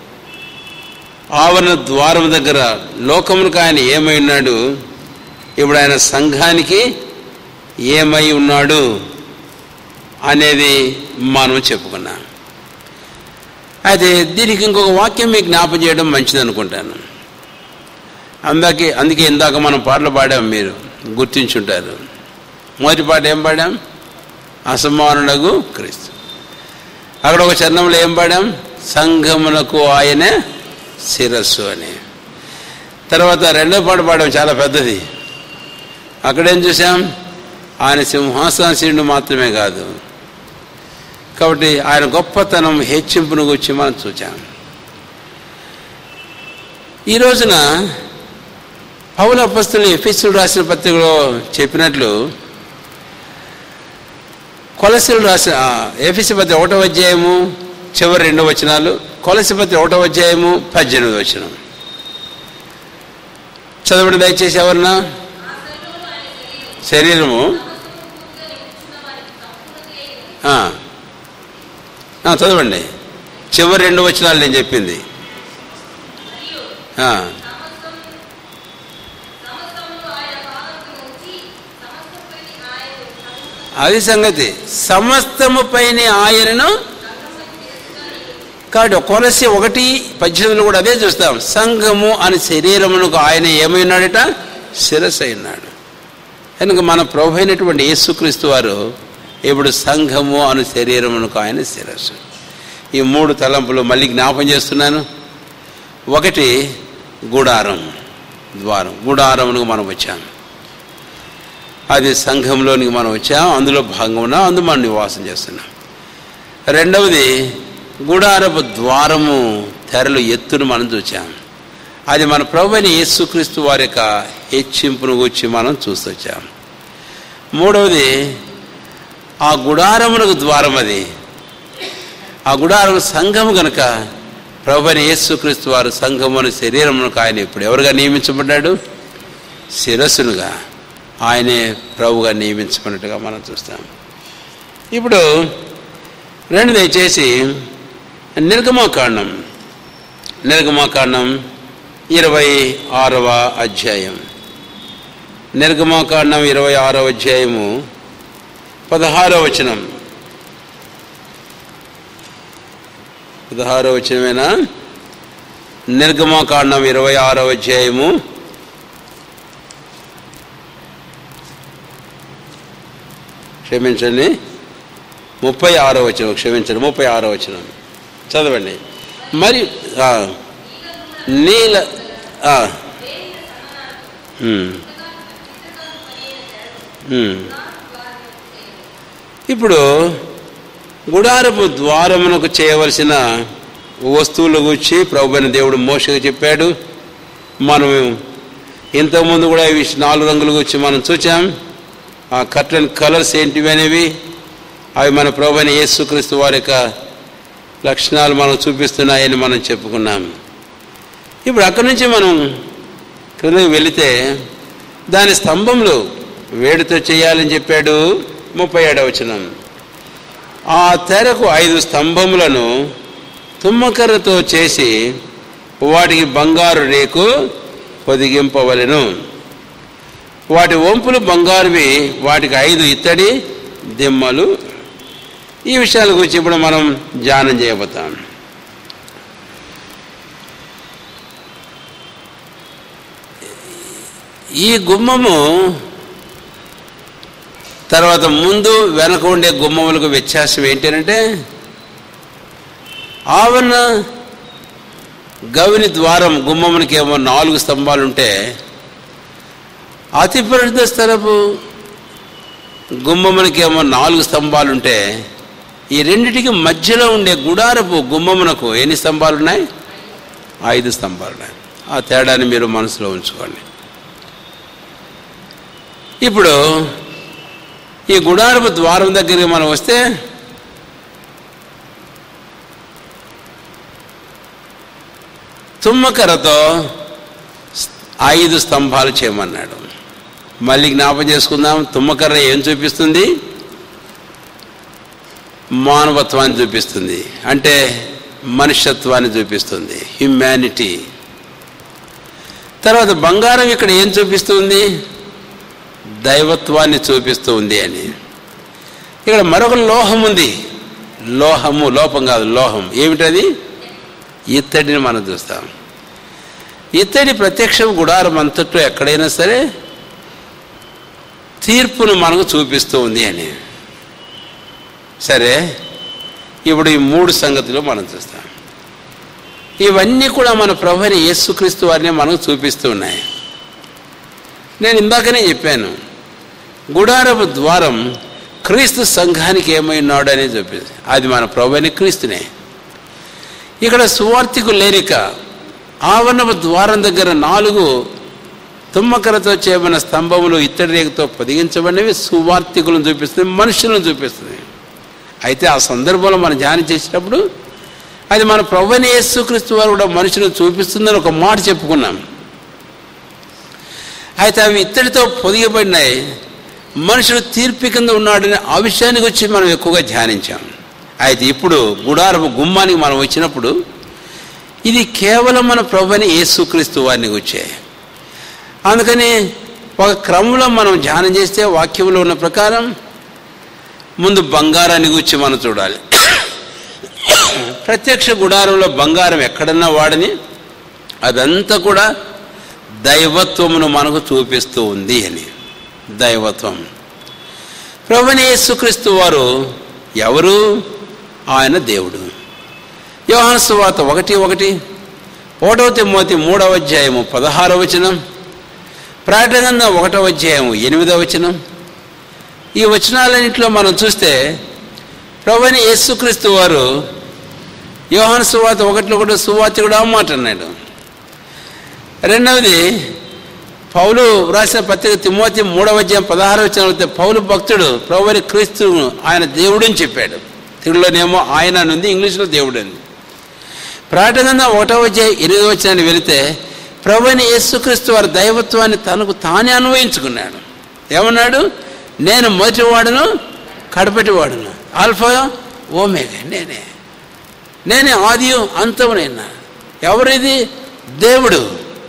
ఆవరణ ద్వారం దగ్గర లోకమునికి ఆయన ఏమై ఉన్నాడు, ఇప్పుడు ఆయన సంఘానికి ఏమై ఉన్నాడు అనేది మనం చెప్పుకున్నాం. అయితే దీనికి ఇంకొక వాక్యం మీకు జ్ఞాపం చేయడం మంచిది అనుకుంటాను. అందుకే అందుకే ఇందాక మనం పాటలు పాడాం, మీరు గుర్తించుంటారు. మొదటి పాట ఏం పాడాం? అసమానుడగు క్రీస్తు. అక్కడ ఒక చరణంలో ఏం పాడాం? సంఘమునకు ఆయనే శిరస్సు అని. తర్వాత రెండో పాట పాడాం, చాలా పెద్దది. అక్కడేం చూసాం? ఆయన సింహాసనాసీనుడు మాత్రమే కాదు, కాబట్టి ఆయన గొప్పతనం హెచ్చింపును గురించి మనం చూసాం. ఈ రోజున పౌలు అపొస్తలుడు ఎఫెసీయులు రాసిన పత్రికలో చెప్పినట్లు, కొలసీలు రాసిన ఎఫెసీ పత్రిక ఒకటో అధ్యాయము చివరి రెండో వచనాలు, కొలసీ పత్రిక ఒకటో అధ్యాయము పద్దెనిమిది వచనం చదవండి దయచేసి. ఎవరన్నా శరీరము చదవండి, చివరి రెండు వచనాలు నేను చెప్పింది. అది సంగతి. సమస్తము పైన ఆయనను కాదు. కొలసి ఒకటి పద్దెనిమిదిలో కూడా అదే చూస్తాం. సంఘము అని శరీరమునకు ఆయన ఏమై ఉన్నాడట? శిరస్సు అయి ఉన్నాడు. కనుక మన ప్రభు అయినటువంటి యేసుక్రీస్తు వారు ఇప్పుడు సంఘము అను శరీరమునకు ఆయన శిరస్సు. ఈ మూడు తలంపులు మళ్ళీ జ్ఞాపం చేస్తున్నాను. ఒకటి గుడారం ద్వారం, గుడారమునకు మనం వచ్చాము, అది సంఘంలోనికి మనం వచ్చాం, అందులో భాగంగా ఉన్నాం, అందు మనం నివాసం చేస్తున్నాం. రెండవది గుడారపు ద్వారము తెరలు ఎత్తును మనం చూచాం, అది మన ప్రభువైన యేసుక్రీస్తు వారి యొక్క హెచ్చింపును గురించి మనం చూసొచ్చాం. మూడవది ఆ గుడారమునకు ద్వారం, అది ఆ గుడారం సంఘము కనుక ప్రభువైన యేసుక్రీస్తు వారు సంఘమును శరీరమునకు ఆయన ఇప్పుడు ఎవరుగా నియమించబడ్డాడు? శిరస్సునుగా. ఆయనే ప్రభువుగా నియమించుకున్నట్టుగా మనం చూస్తాం. ఇప్పుడు రెండు దయచేసి నిర్గమకాండం నిర్గమకాండం ఇరవై ఆరవ అధ్యాయం నిర్గమకాండం ఇరవై ఆరవ అధ్యాయము పదహారవ వచనం పదహారవ వచనమేనా? నిర్గమకాండం ఇరవై ఆరవ అధ్యాయము క్షమించండి ముప్పై ఆరో వచనం క్షమించండి ముప్పై ఆరో వచనం చదవండి. మరి నీల ఇప్పుడు గుడారపు ద్వారమునకు చేయవలసిన వస్తువుల గురించి ప్రభువైన దేవుడు మోషేకు చెప్పాడు. మనం ఇంతకుముందు కూడా ఇవి నాలుగు రంగుల గురించి మనం చూసాం. ఆ కర్టన్ కలర్స్ ఏంటివి అనేవి అవి మన ప్రభువైన యేసుక్రీస్తు వారి యొక్క లక్షణాలు మనం చూపిస్తున్నాయని మనం చెప్పుకున్నాం. ఇప్పుడు అక్కడి నుంచి మనం క్రిందకి వెళితే దాని స్తంభంలో వేడితో చేయాలని చెప్పాడు. ముప్పై ఏడవ వచనం, ఆ తెరకు ఐదు స్తంభములను తుమ్మకర్రతో చేసి వాటికి బంగారు రేకు పొదిగింపవలెను. వాటి వంపులు బంగారువి, వాటికి ఐదు ఇత్తడి దిమ్మలు. ఈ విషయాల గురించి ఇప్పుడు మనం ధ్యానం చేయబోతాం. ఈ గుమ్మము తర్వాత ముందు వెనక ఉండే గుమ్మములకు వ్యత్యాసం ఏంటంటే ఆవరణ గవిని ద్వారం గుమ్మమునికి ఏమో నాలుగు స్తంభాలు ఉంటే అతి పరిశుద్ధ స్థలపు గుమ్మమునికి ఏమో నాలుగు స్తంభాలు ఉంటే ఈ రెండిటికి మధ్యలో ఉండే గుడారపు గుమ్మమునకు ఎన్ని స్తంభాలు ఉన్నాయి? ఐదు స్తంభాలు ఉన్నాయి. ఆ తేడాన్ని మీరు మనసులో ఉంచుకోండి. ఇప్పుడు ఈ గుడారపు ద్వారం దగ్గరికి మనం వస్తే తుమ్మకర్రతో ఐదు స్తంభాలు చేయమన్నాడు. మళ్ళీ జ్ఞాపకం చేసుకుందాం. తుమ్మకర్ర ఏం చూపిస్తుంది? మానవత్వాన్ని చూపిస్తుంది, అంటే మనుష్యత్వాన్ని చూపిస్తుంది, హ్యుమానిటీ. తర్వాత బంగారం ఇక్కడ ఏం చూపిస్తుంది? దైవత్వాన్ని చూపిస్తూ ఉంది అని. ఇక్కడ మరొక లోహం ఉంది. లోహము లోపం కాదు, లోహం. ఏమిటది? ఇత్తడిని మనం చూస్తాం. ఇత్తడి ప్రత్యక్షం గుడారం అంతట్లో ఎక్కడైనా సరే తీర్పును మనకు చూపిస్తూ ఉంది అని. సరే, ఇప్పుడు ఈ మూడు సంగతులు మనం చూస్తాం. ఇవన్నీ కూడా మన ప్రభువైన యేసుక్రీస్తు వారిని మనకు చూపిస్తూ ఉన్నాయి. నేను ఇందాకనే చెప్పాను, గుడారపు ద్వారం క్రీస్తు సంఘానికి ఏమైనాడు అనేది చూపిస్తుంది. అది మన ప్రభువైన క్రీస్తునే. ఇక్కడ సువార్తికు లేరిక ఆవరణపు ద్వారం దగ్గర నాలుగు తుమ్మకరతో చేయబడిన స్తంభములు ఇత్తడి రేఖతో పొదిగించబడినవి సువార్తికులను చూపిస్తుంది, మనుషులను చూపిస్తుంది. అయితే ఆ సందర్భంలో మనం ధ్యానం చేసేటప్పుడు అది మన ప్రభువైన యేసుక్రీస్తు వారు కూడా మనుషులను చూపిస్తుందని ఒక మాట చెప్పుకున్నాం. అయితే అవి ఇత్తడితో పొదిగబడినాయి, మనుషుడు తీర్పు కింద ఉన్నాడనే ఆ విషయానికి వచ్చి మనం ఎక్కువగా ధ్యానించాం. అయితే ఇప్పుడు గుడారపు గుమ్మానికి మనం వచ్చినప్పుడు ఇది కేవలం మన ప్రభువైన యేసుక్రీస్తు వారిని వచ్చాయి. అందుకని ఒక క్రమంలో మనం ధ్యానం చేస్తే వాక్యంలో ఉన్న ప్రకారం ముందు బంగారాన్ని గురించి మనం చూడాలి. ప్రత్యక్ష గుడారంలో బంగారం ఎక్కడన్నా వాడని అదంతా కూడా దైవత్వమును మనకు చూపిస్తూ ఉంది అని. దైవత్వం. ప్రభువైన యేసుక్రీస్తు వారు ఎవరు? ఆయన దేవుడు. యోహాను సువార్త ఒకటి ఒకటి ఒకటవ తిమోతి మూడవ అధ్యాయము పదహారవ వచనం, ప్రకటన గ్రంథం ఒకటవ అధ్యాయము ఎనిమిదవ వచనం. ఈ వచనాలన్నింటిలో మనం చూస్తే ప్రభువైన యేసుక్రీస్తు వారు యోహాను సువార్త ఒకటిలో కూడా సువార్త కూడా మాట అన్నాడు. రెండవది పౌలు రాసిన పత్రిక తిమోతి మూడవ అధ్యాయం పదహారవ వచనం అయితే పౌలు భక్తుడు ప్రభువైన క్రీస్తు ఆయన దేవుడని చెప్పాడు. తెలుగులోనేమో ఆయన ఉంది, ఇంగ్లీష్లో దేవుడు అంది. ప్రకటన గ్రంథం ఒకటవ అధ్యాయం ఎనిమిదవ వచనాన్ని వెళితే ప్రభువైన యేసుక్రీస్తు వారి దైవత్వాన్ని తనకు తానే అన్వయించుకున్నాడు. ఏమన్నాడు? నేను మొదటివాడును కడపటివాడును, ఆల్ఫా ఓమేగా, నేనే నేనే ఆది అంతము. నేను ఎవరిది? దేవుడు.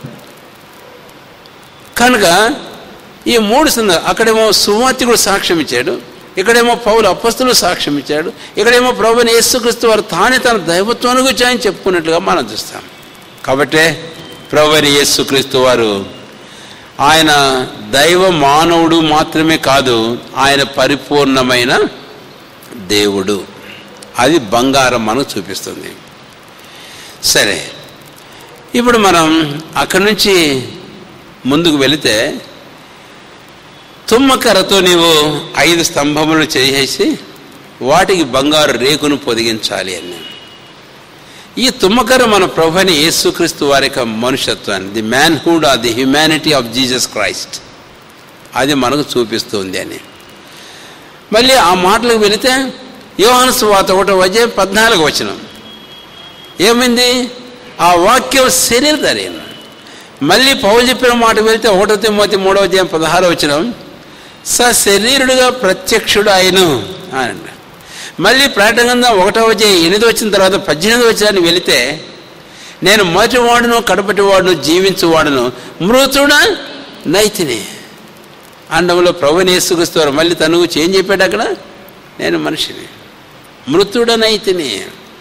కనుక ఈ మూడు సందర్భం, అక్కడేమో సువార్తికుడు సాక్ష్యం ఇచ్చాడు, ఇక్కడేమో పౌలు అపొస్తలుడు సాక్ష్యం ఇచ్చాడు, ఇక్కడేమో ప్రభువైన యేసుక్రీస్తు వారు తానే తన దైవత్వాన్ని గురించి ఆయన చెప్పుకున్నట్లుగా మనం చూస్తాం. కాబట్టి ప్రభువైన యేసుక్రీస్తు వారు ఆయన దైవ మానవుడు మాత్రమే కాదు, ఆయన పరిపూర్ణమైన దేవుడు. అది బంగారం మనకు చూపిస్తుంది. సరే, ఇప్పుడు మనం అక్కడి నుంచి ముందుకు వెళితే, తుమ్మకర్రతో నీవు ఐదు స్తంభములను చేసేసి వాటికి బంగారు రేకును పొదిగించాలి అని. ఈ తుమ్మకర్ర మన ప్రభువైన యేసుక్రీస్తు వారి యొక్క మనుషత్వాన్ని, the manhood or the humanity of Jesus Christ, అది మనకు చూపిస్తుంది అని. మళ్ళీ ఆ మాటలకు వెళితే యోహాను సువార్త ఒకటో అధ్యాయం పద్నాలుగు వచనం ఏమైంది? ఆ వాక్యం శరీరధారి. మళ్ళీ పౌలు చెప్పిన మాట వెళితే ఒకటో తిమోతి మూడవ అధ్యాయం పదహారో వచనం సశరీరుడుగా ప్రత్యక్షుడు ఆయను అని. మళ్ళీ ప్రకటన గ్రంథం ఒకటో అధ్యాయం ఎనిమిది వచ్చిన తర్వాత పద్దెనిమిది వచ్చాన్ని వెళితే నేను మొదటి వాడును కడపటి వాడును జీవించువాడును మృతుడ నైతిని అండంలో ప్రభువైన యేసుక్రీస్తు వారు మళ్ళీ తను గురించి ఏం చెప్పాడు అక్కడ? నేను మనిషిని, మృతుడ నైతిని.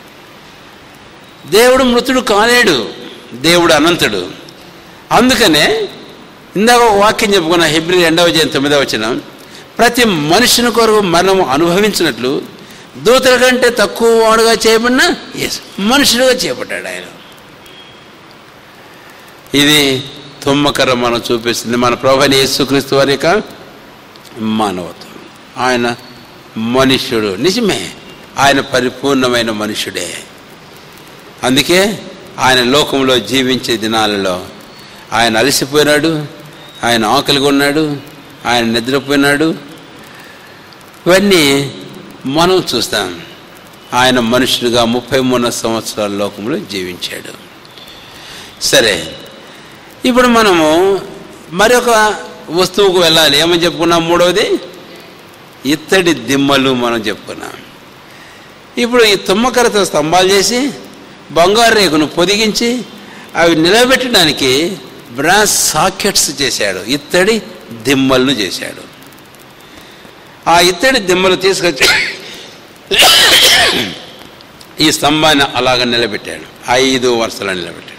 దేవుడు మృతుడు కాలేడు, దేవుడు అనంతుడు. అందుకనే ఇందాక ఒక వాక్యం చెప్పుకున్న హెబ్రీ రెండవ అధ్యాయం తొమ్మిదవ వచనం, ప్రతి మనుషుని కొరకు మరణం అనుభవించినట్లు దూతల కంటే తక్కువ వాడుగా చేయబడిన మనుషుడుగా చేయబడ్డాడు ఆయన. ఇది తుమ్మకర్ర మనం చూపిస్తుంది మన ప్రభువైన యేసుక్రీస్తు వారి యొక్క మానవత్వం. ఆయన మనుష్యుడు, నిజమే, ఆయన పరిపూర్ణమైన మనుష్యుడే. అందుకే ఆయన లోకంలో జీవించే దినాలలో ఆయన అలసిపోయినాడు, ఆయన ఆకలిగా ఉన్నాడు, ఆయన నిద్రపోయినాడు. ఇవన్నీ మనం చూస్తాం. ఆయన మనుషుడిగా ముప్పై మూడు సంవత్సరాల లోకంలో జీవించాడు. సరే, ఇప్పుడు మనము మరొక వస్తువుకు వెళ్ళాలి. ఏమని చెప్పుకున్నాం? మూడవది ఇత్తడి దిమ్మలు మనం చెప్పుకున్నాం. ఇప్పుడు ఈ తుమ్మకర్రతో స్తంభాలు చేసి బంగారు రేకును పొదిగించి అవి నిలబెట్టడానికి బ్రాస్ సాకెట్స్ చేశాడు, ఇత్తడి దిమ్మలను చేశాడు. ఆ ఇత్తడి దిమ్మలు తీసుకొచ్చి ఈ స్తంభాన్ని అలాగ నిలబెట్టాడు, ఐదు వరుసలు నిలబెట్టాడు.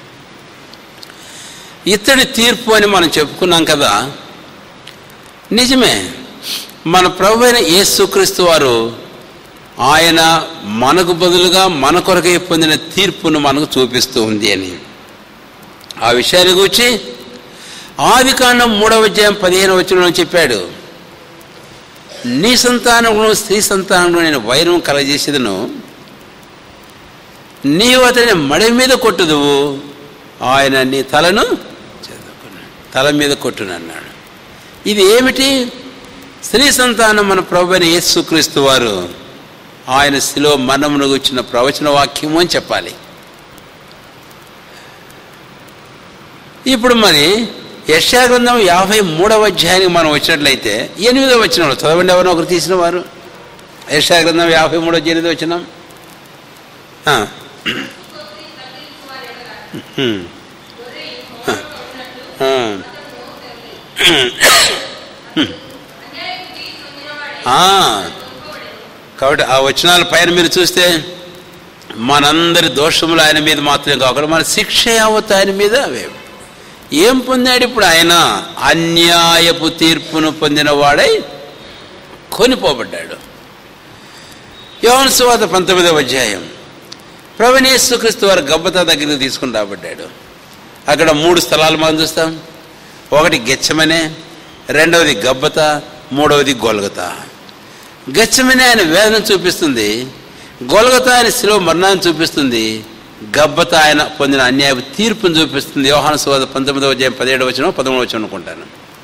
ఇత్తడి తీర్పు అని మనం చెప్పుకున్నాం కదా. నిజమే, మన ప్రభువైన యేసుక్రీస్తు వారు ఆయన మనకు బదులుగా మన కొరకై పొందిన తీర్పును మనకు చూపిస్తూ ఉంది అని. ఆ విషయాన్ని గురించి ఆది కాండం మూడవ అధ్యాయం పదిహేను వచనంలో చెప్పాడు, నీ సంతానమును స్త్రీ సంతానమును నేను వైరం కలగజేసేదను, నీవు అతని మడి మీద కొట్టుదువు, ఆయన నీ తలను తల మీద కొట్టునన్నాడు. ఇది ఏమిటి? స్త్రీ సంతానం మన ప్రభువైన యేసుక్రీస్తు వారు ఆయన శిలువ మరణమును గుర్చిన ప్రవచన వాక్యము అని చెప్పాలి. ఇప్పుడు మరి యెషయా గ్రంథం యాభై మూడవ అధ్యాయానికి మనం వచ్చినట్లయితే ఎనిమిదవ వచనంలో చదవండి, ఎవరినో ఒకరు తీసిన వారు. యెషయా గ్రంథం యాభై మూడవ ఎనిమిదవ వచనం. కాబట్టి ఆ వచనాల పైన మీరు చూస్తే మనందరి దోషములు ఆయన మీద మాత్రమే కాకుండా మన శిక్ష యావత్తు ఆయన మీద అవే. ఏం పొందాడు ఇప్పుడు ఆయన? అన్యాయపు తీర్పును పొందిన వాడై కొనిపోబడ్డాడు. యోహాను సువార్త పంతొమ్మిదవ అధ్యాయం ప్రభువైన యేసుక్రీస్తు వారు గబ్బతా దగ్గరికి తీసుకుని రాబడ్డాడు. అక్కడ మూడు స్థలాలు మనం చూస్తాం. ఒకటి గెత్సెమనే, రెండవది గబ్బతా, మూడవది గొల్గతా. గెత్సెమనే ఆయన వేదన చూపిస్తుంది, గొల్గతా ఆయన శిలువ మరణాన్ని చూపిస్తుంది, గబ్బతా ఆయన పొందిన అన్యాయ తీర్పును చూపిస్తుంది. యోహాను సువార్త పంతొమ్మిదవ అధ్యాయం పదిహేడవ వచనం పదమూడవ వచనం అనుకుంటాను,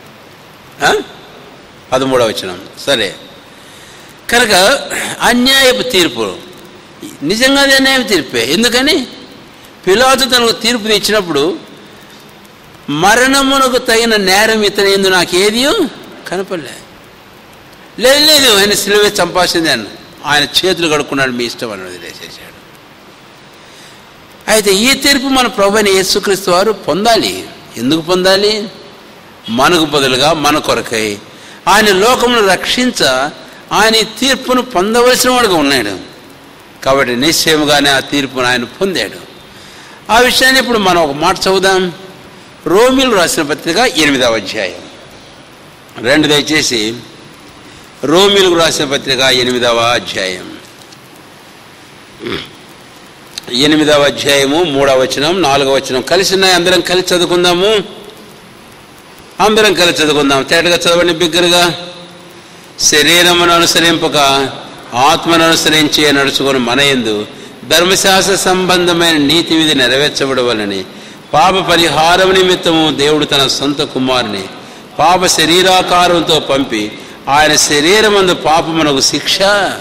పదమూడవ వచనం. సరే, కనుక అన్యాయపు తీర్పు నిజంగా అది అన్యాయపు తీర్పే. ఎందుకని? పిలాతు తనకు తీర్పు ఇచ్చినప్పుడు మరణమునకు తగిన నేరం ఇతని యందు నాకేది కనపడలే. లేదు లేదు ఆయన సిలువే చంపాల్సిందే అన్న. ఆయన చేతులు కడుక్కున్నాడు, మీ ఇష్టం అని వదిలేసేసాడు. అయితే ఈ తీర్పు మన ప్రభువైన యేసుక్రీస్తు వారు పొందాలి. ఎందుకు పొందాలి? మనకు బదులుగా మన కొరకై ఆయన లోకమును రక్షించ ఆయన ఈ తీర్పును పొందవలసిన వాడుగా ఉన్నాడు. కాబట్టి నిశ్చయముగానే ఆ తీర్పును ఆయన పొందాడు. ఆ విషయాన్ని ఇప్పుడు మనం ఒక మాట చదువుదాం. రోమీలు రాసిన పత్రిక ఎనిమిదవ అధ్యాయం రెండు దయచేసి రోమీలకు రాసిన పత్రిక ఎనిమిదవ అధ్యాయం ఎనిమిదవ అధ్యాయము మూడవ వచనం నాలుగవ వచనం కలిసి ఉన్నాయి. అందరం కలిసి చదువుకుందాము. అందరం కలిసి చదువుకుందాం. తేటగా చదవండి బిగ్గరగా. శరీరమును అనుసరింపక ఆత్మను అనుసరించి నడుచుకొని మన యందు ధర్మశాస్త్ర సంబంధమైన నీతి విధి నెరవేర్చబడవలని పాప పరిహారం నిమిత్తము దేవుడు తన సొంత కుమారుని పాప శరీరాకారంతో పంపి ఆయన శరీరమందు పాపమునకు శిక్ష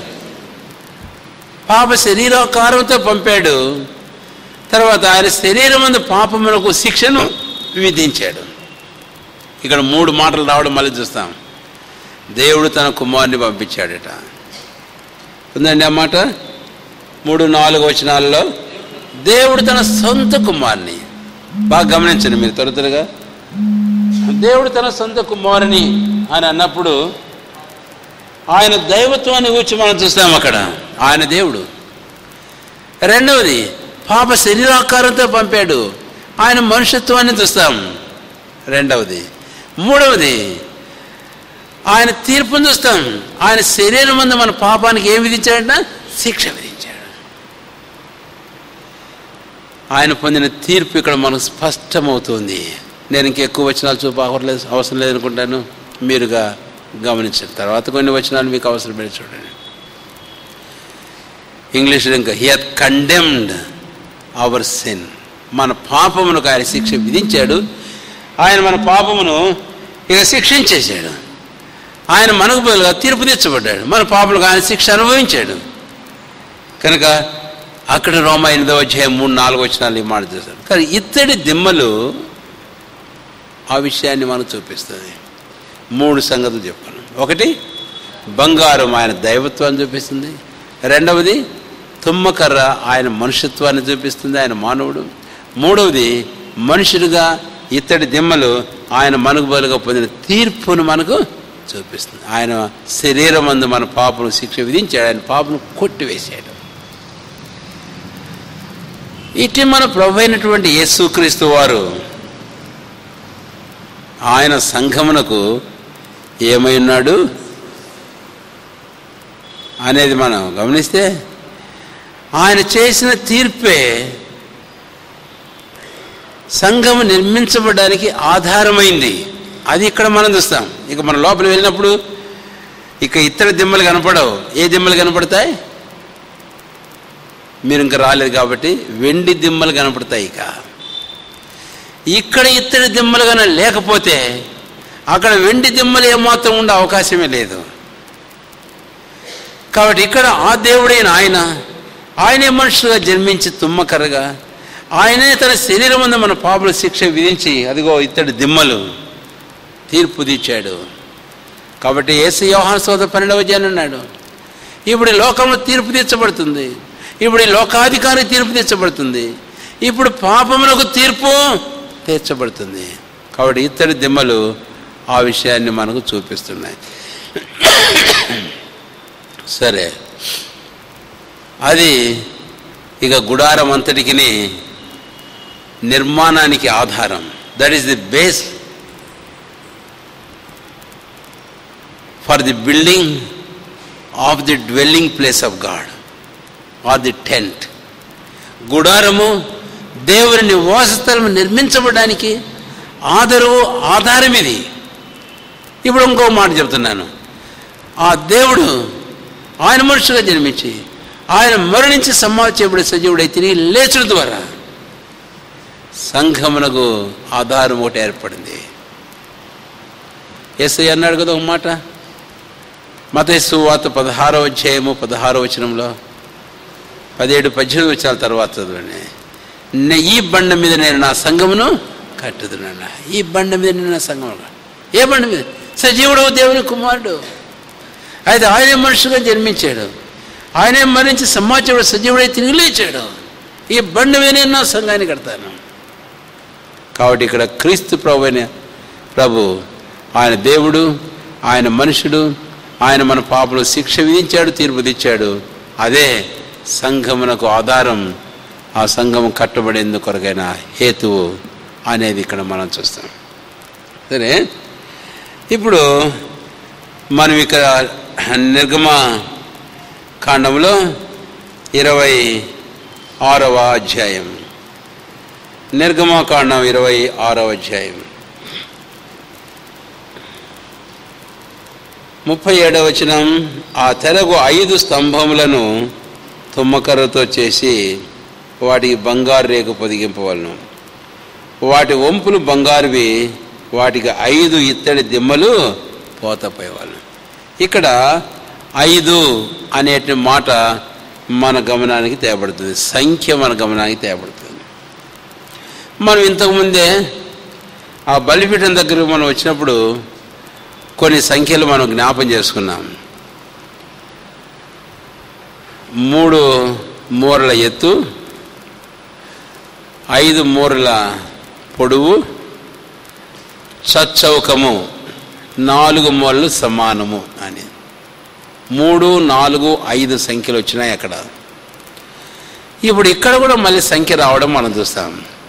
పాప శరీరాకారంతో పంపాడు. తర్వాత ఆయన శరీరమందు పాపమునకు శిక్షను విధించాడు. ఇక్కడ మూడు మాటలు రావడం మళ్ళీ చూస్తాం. దేవుడు తన కుమారుని పంపించాడట. ఉందండి ఆ మాట. మూడు నాలుగు వచనాలలో దేవుడు తన సొంత కుమారుని, బాగా గమనించండి మీరు త్వర త్వరగా. దేవుడు తన సొంత కుమారుని అని అన్నప్పుడు ఆయన దైవత్వాన్ని గురించి మనం చూస్తాం అక్కడ. ఆయన దేవుడు. రెండవది పాప శరీరాకారంతో పంపాడు. ఆయన మనుష్యత్వాన్ని చూస్తాం రెండవది. మూడవది ఆయన తీర్పును చూస్తాం. ఆయన శరీరం ముందు మన పాపానికి ఏం విధించాడంట? శిక్ష విధించాడు. ఆయన పొందిన తీర్పు ఇక్కడ మనకు స్పష్టమవుతుంది. నేను ఇంకెక్కువ వచనాలు చూప అవసరం అవసరం లేదనుకుంటాను. మీరుగా గమనించండి. తర్వాత కొన్ని వచనాలు మీకు అవసరం పడి చూడండి. ఇంగ్లీష్లో ఇంకా he hath condemned our sin. మన పాపమునకు ఆయన శిక్ష విధించాడు. ఆయన మన పాపమును ఇక శిక్షించేశాడు. ఆయన మనకు బదులుగా తీర్పు తెచ్చబడ్డాడు. మన పాపములకు ఆయన శిక్ష అనుభవించాడు. కనుక అక్కడ రోమా ఎనిమిదవ అధ్యాయం మూడు నాలుగు వచనాలు ఈ మాట చేశారు. కానీ ఇత్తడి దిమ్మలు ఆ విషయాన్ని మనకు చూపిస్తుంది. మూడు సంగతులు చెప్పాను. ఒకటి బంగారం ఆయన దైవత్వాన్ని చూపిస్తుంది. రెండవది తుమ్మకర్ర ఆయన మనుష్యత్వాన్ని చూపిస్తుంది, ఆయన మానవుడు. మూడవది మనుషుడిగా ఇత్తడి దిమ్మలు ఆయన మనకు బదులుగా పొందిన తీర్పును మనకు చూపిస్తుంది. ఆయన శరీరం అందు మన పాపను శిక్ష విధించాడు. ఆయన పాపను కొట్టివేశాడు. ఇటు మన ప్రభు అయినటువంటి యేసుక్రీస్తు వారు ఆయన సంఘమునకు ఏమై ఉన్నాడు అనేది మనం గమనిస్తే ఆయన చేసిన తీర్పే సంఘము నిర్మించబడడానికి ఆధారమైంది. అది ఇక్కడ మనం చూస్తాం. ఇక మన లోపల వెళ్ళినప్పుడు ఇక ఇతర దిమ్మలు కనపడవు. ఏ దిమ్మలు కనపడతాయి? మీరు ఇంకా రాలేదు కాబట్టి వెండి దిమ్మలు కనపడతాయి. ఇక ఇక్కడ ఇత్తడి దిమ్మలు కన్నా లేకపోతే అక్కడ వెండి దిమ్మలు ఏమాత్రం ఉండే అవకాశమే లేదు. కాబట్టి ఇక్కడ ఆ దేవుడైన ఆయన ఆయనే మనుషులుగా జన్మించి తుమ్మకర్రగా ఆయనే తన శరీరం ముందు మన పాపల శిక్ష విధించి అదిగో ఇత్తడి దిమ్మలు తీర్పు తీర్చాడు. కాబట్టి యేసు యోహాను సోదర పన్నెండవ అధ్యాయం అన్నాడు, ఇప్పుడు ఈ లోకంలో తీర్పు తీర్చబడుతుంది. ఇప్పుడు ఈ లోకాధికారి తీర్పు తీర్చబడుతుంది. ఇప్పుడు పాపములకు తీర్పు తీర్చబడుతుంది. కాబట్టి ఇత్తడి దిమ్మలు ఆ విషయాన్ని మనకు చూపిస్తున్నాయి. సరే, అది ఇక గుడారం అంతటికి నిర్మాణానికి ఆధారం. That is the base for the building of the dwelling place of God or the tent. గుడారము దేవుని నివాస స్థలం నిర్మించబడడానికి ఆధారు ఆధారం ఇది. ఇప్పుడు ఇంకో మాట చెప్తున్నాను. ఆ దేవుడు ఆయన మనుషుగా జన్మించి ఆయన మరణించి సమాధి చేయబడి సజీవుడై తిరిగి లేచడం ద్వారా సంఘమునకు ఆధారం ఒకటి ఏర్పడింది. యేసయ్య అన్నాడు కదా ఒక మాట, మత్తయి సువార్త పదహారో అధ్యాయము పదహారో వచనంలో, పదిహేడు పద్దెనిమిది వచనాల తర్వాత చదవండి. ఈ బండ మీద నేను నా సంఘమును కట్టుదునన్నా. ఈ బండ మీద నేను నా సంఘం. ఏ బండ మీద? సజీవుడు దేవుని కుమారుడు. అయితే ఆయనే మనుషుగా జన్మించాడు, ఆయనే మరించి సమాచారుడు సజీవుడై తిరిగి లేచాడు. ఈ బండి మీద నా సంఘాన్ని కడతాను. కాబట్టి ఇక్కడ క్రీస్తు ప్రభు అయిన ప్రభు, ఆయన దేవుడు, ఆయన మనుషుడు, ఆయన మన పాపలు శిక్ష విధించాడు, తీర్పు తెచ్చాడు. అదే సంఘమునకు ఆధారం, ఆ సంఘము కట్టబడేందుకు కొరకైన హేతువు అనేది ఇక్కడ మనం చూస్తాం. సరే, ఇప్పుడు మనం ఇక్కడ నిర్గమ కాండంలో ఇరవై ఆరవ అధ్యాయం, నిర్గమకాండం ఇరవై ఆరవ అధ్యాయం ముప్పై ఏడవ వచనం. ఆ తెరకు ఐదు స్తంభములను తుమ్మకర్రతో చేసి వాటికి బంగారు రేకు పొదిగింపవలను. వాటి వంపులు బంగారువి, వాటికి ఐదు ఇత్తడి దిమ్మలు పోతపోయేవాళ్ళు. ఇక్కడ ఐదు అనే మాట మన గమనానికి తేబడుతుంది, సంఖ్య మన గమనానికి తేబడుతుంది. మనం ఇంతకుముందే ఆ బలిపీఠం దగ్గర మనం వచ్చినప్పుడు కొన్ని సంఖ్యలు మనం జ్ఞాపం చేసుకున్నాం. మూడు మూరల ఎత్తు, ఐదు మూరల పొడవు, చచ్చౌకము, నాలుగు మూరలు సమానము అని మూడు నాలుగు ఐదు సంఖ్యలు వచ్చినాయి అక్కడ. ఇప్పుడు ఇక్కడ కూడా మళ్ళీ సంఖ్య రావడం మనం చూస్తాం.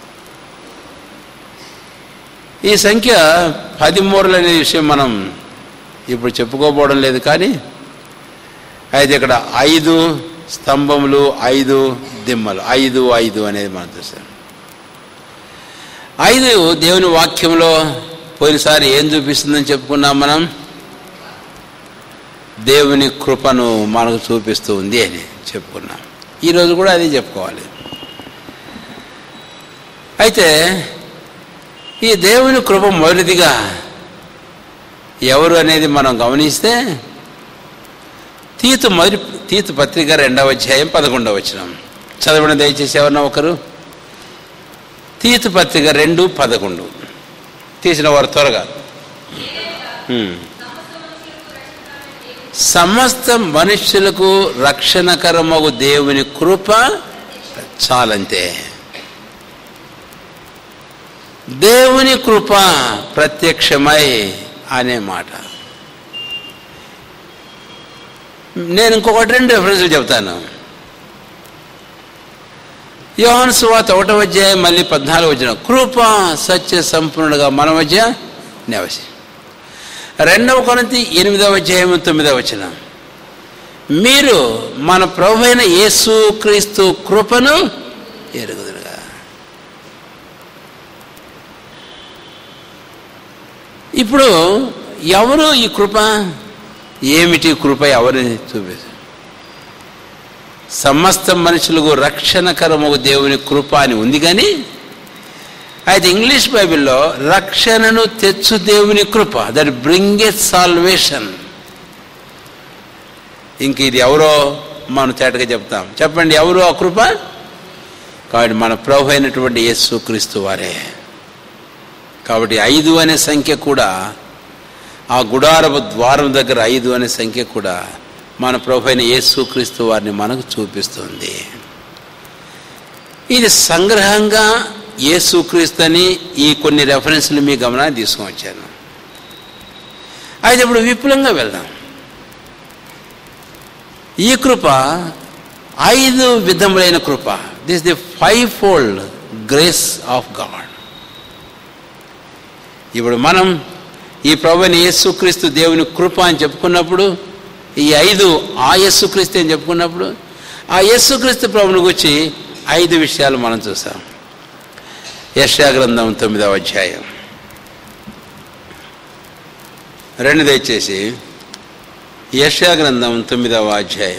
ఈ సంఖ్య పది మూరలు అనే విషయం మనం ఇప్పుడు చెప్పుకోపోవడం లేదు, కానీ అయితే ఇక్కడ ఐదు స్తంభములు, ఐదు దిమ్మలు, ఐదు ఐదు అనేది మనం చూస్తాం. ఐదు దేవుని వాక్యంలో పోయినసారి ఏం చూపిస్తుందని చెప్పుకున్నాం మనం? దేవుని కృపను మనకు చూపిస్తూ ఉంది అని చెప్పుకున్నాం. ఈరోజు కూడా అదే చెప్పుకోవాలి. అయితే ఈ దేవుని కృప మొదటిదిగా ఎవరు అనేది మనం గమనిస్తే తీతు మొదటి తీతు పత్రిక రెండవ అధ్యాయం పదకొండవ వచనం చదవడం దయచేసి ఎవరన్నా ఒకరు. తీతు పత్రిక రెండు పదకొండు తీసిన వారు త్వరగా. సమస్త మనుష్యులకు రక్షణకరమగు దేవుని కృప చాలంతే. దేవుని కృప ప్రత్యక్షమై అనే మాట. నేను ఇంకొకటి రెండు రెఫరెన్స్లు చెప్తాను. యోహాను సువార్త ఒకటవ అధ్యాయం మళ్ళీ పద్నాలుగు వచ్చిన కృప సత్య సంపూర్ణుడుగా మన మధ్య నివసి. రెండవ కొరింథీ ఎనిమిదవ అధ్యాయం తొమ్మిదవ వచనం మీరు మన ప్రభువైన యేసు క్రీస్తు కృపను ఎరుగుదురుగా. ఇప్పుడు ఎవరు ఈ కృప? ఏమిటి కృప? ఎవరిని చూపిస్తారు? సమస్త మనుషులకు రక్షణకరము దేవుని కృప అని ఉంది, కానీ అయితే ఇంగ్లీష్ బైబిల్లో రక్షణను తెచ్చు దేవుని కృప, దట్ బ్రింగెత్ సాల్వేషన్. ఇంక ఇది ఎవరో మనం తేటగా చెప్తాం. చెప్పండి, ఎవరు ఆ కృప? కాబట్టి మన ప్రభు అయినటువంటి యేసుక్రీస్తు వారే. కాబట్టి ఐదు అనే సంఖ్య కూడా, ఆ గుడారపు ద్వారం దగ్గర ఐదు అనే సంఖ్య కూడా మన ప్రభు అయిన యేసుక్రీస్తు వారిని మనకు చూపిస్తుంది. ఇది సంగ్రహంగా యేసుక్రీస్తు అని ఈ కొన్ని రెఫరెన్స్లు మీ గమనాన్ని తీసుకొని వచ్చాను. అయితే ఇప్పుడు విపులంగా వెళ్దాం. ఈ కృప ఐదు విధములైన కృప. This the five fold grace of God. ఇప్పుడు మనం ఈ ప్రభువైన యేసుక్రీస్తు దేవుని కృప అని చెప్పుకున్నప్పుడు, ఈ ఐదు ఆ యేసుక్రీస్తు అని చెప్పుకున్నప్పుడు, ఆ యేసుక్రీస్తు ప్రభువుని గురించి ఐదు విషయాలు మనం చూసాం. యెషయా గ్రంథం తొమ్మిదవ అధ్యాయం రెండు దయచేసి యెషయా గ్రంథం తొమ్మిదవ అధ్యాయం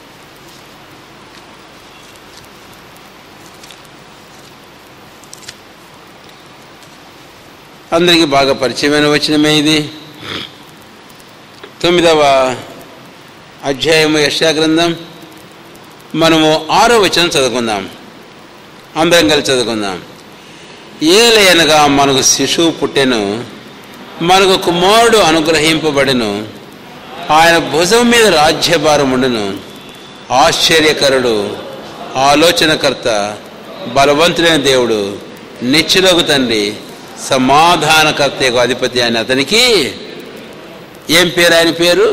అందరికీ బాగా పరిచయమైన వచనమే ఇది. తొమ్మిదవ అధ్యాయము యెషయా గ్రంథం. మనము ఆరో వచనం చదువుకుందాం, అందరం కలిసి చదువుకుందాం. ఏలయనగా మనకు శిశువు పుట్టెను, మనకు కుమారుడు అనుగ్రహింపబడెను, ఆయన భుజం మీద రాజ్యభారం ఉండును. ఆశ్చర్యకరుడు, ఆలోచనకర్త, బలవంతుడైన దేవుడు, నిత్యుడగు తండ్రి, సమాధానకర్త యొక్క అధిపతి అని అతనికి ఏం పేరు? ఆయన పేరు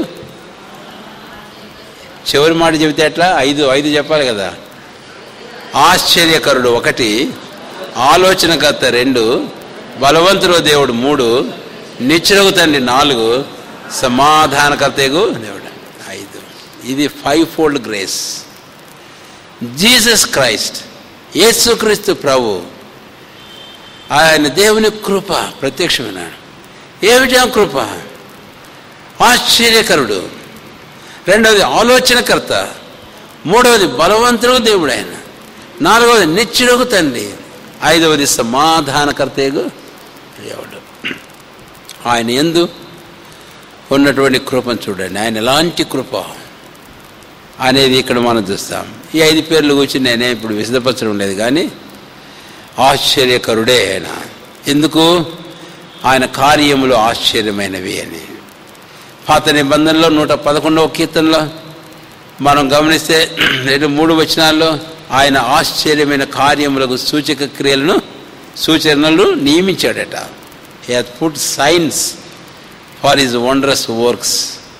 చివరి మాట చెబితే ఎట్లా? ఐదు ఐదు చెప్పాలి కదా. ఆశ్చర్యకరుడు ఒకటి, ఆలోచనకర్త రెండు, బలవంతుడు దేవుడు మూడు, నిత్యుడగు తండ్రి నాలుగు, సమాధానకర్తకు దేవుడు ఐదు. ఇది five fold grace. Jesus Christ, యేసుక్రీస్తు ప్రభు, ఆయన దేవుని కృప ప్రత్యక్షమైనాడు. ఏమిటా కృప? ఆశ్చర్యకరుడు, రెండవది ఆలోచనకర్త, మూడవది బలవంతుడు దేవుడు ఆయన, నాలుగవది నిత్యుడగు తండ్రి, ఐదవది సమాధానకర్తకు దేవుడు. ఆయన యందు ఉన్నటువంటి కృపను చూడండి. ఆయన ఎలాంటి కృప అనేది ఇక్కడ మనం చూస్తాం. ఈ ఐదు పేర్లు కూర్చుని నేనే ఇప్పుడు విశదపరచడం లేదు, కానీ ఆశ్చర్యకరుడే ఆయన. ఎందుకు? ఆయన కార్యములు ఆశ్చర్యమైనవి అని. పాత నిబంధనలో నూట పదకొండవ కీర్తనలో మనం గమనిస్తే రెండు మూడు వచనాల్లో ఆయన ఆశ్చర్యమైన కార్యములకు సూచక క్రియలను సూచనలు నియమించాడట. He has put signs for his wondrous works.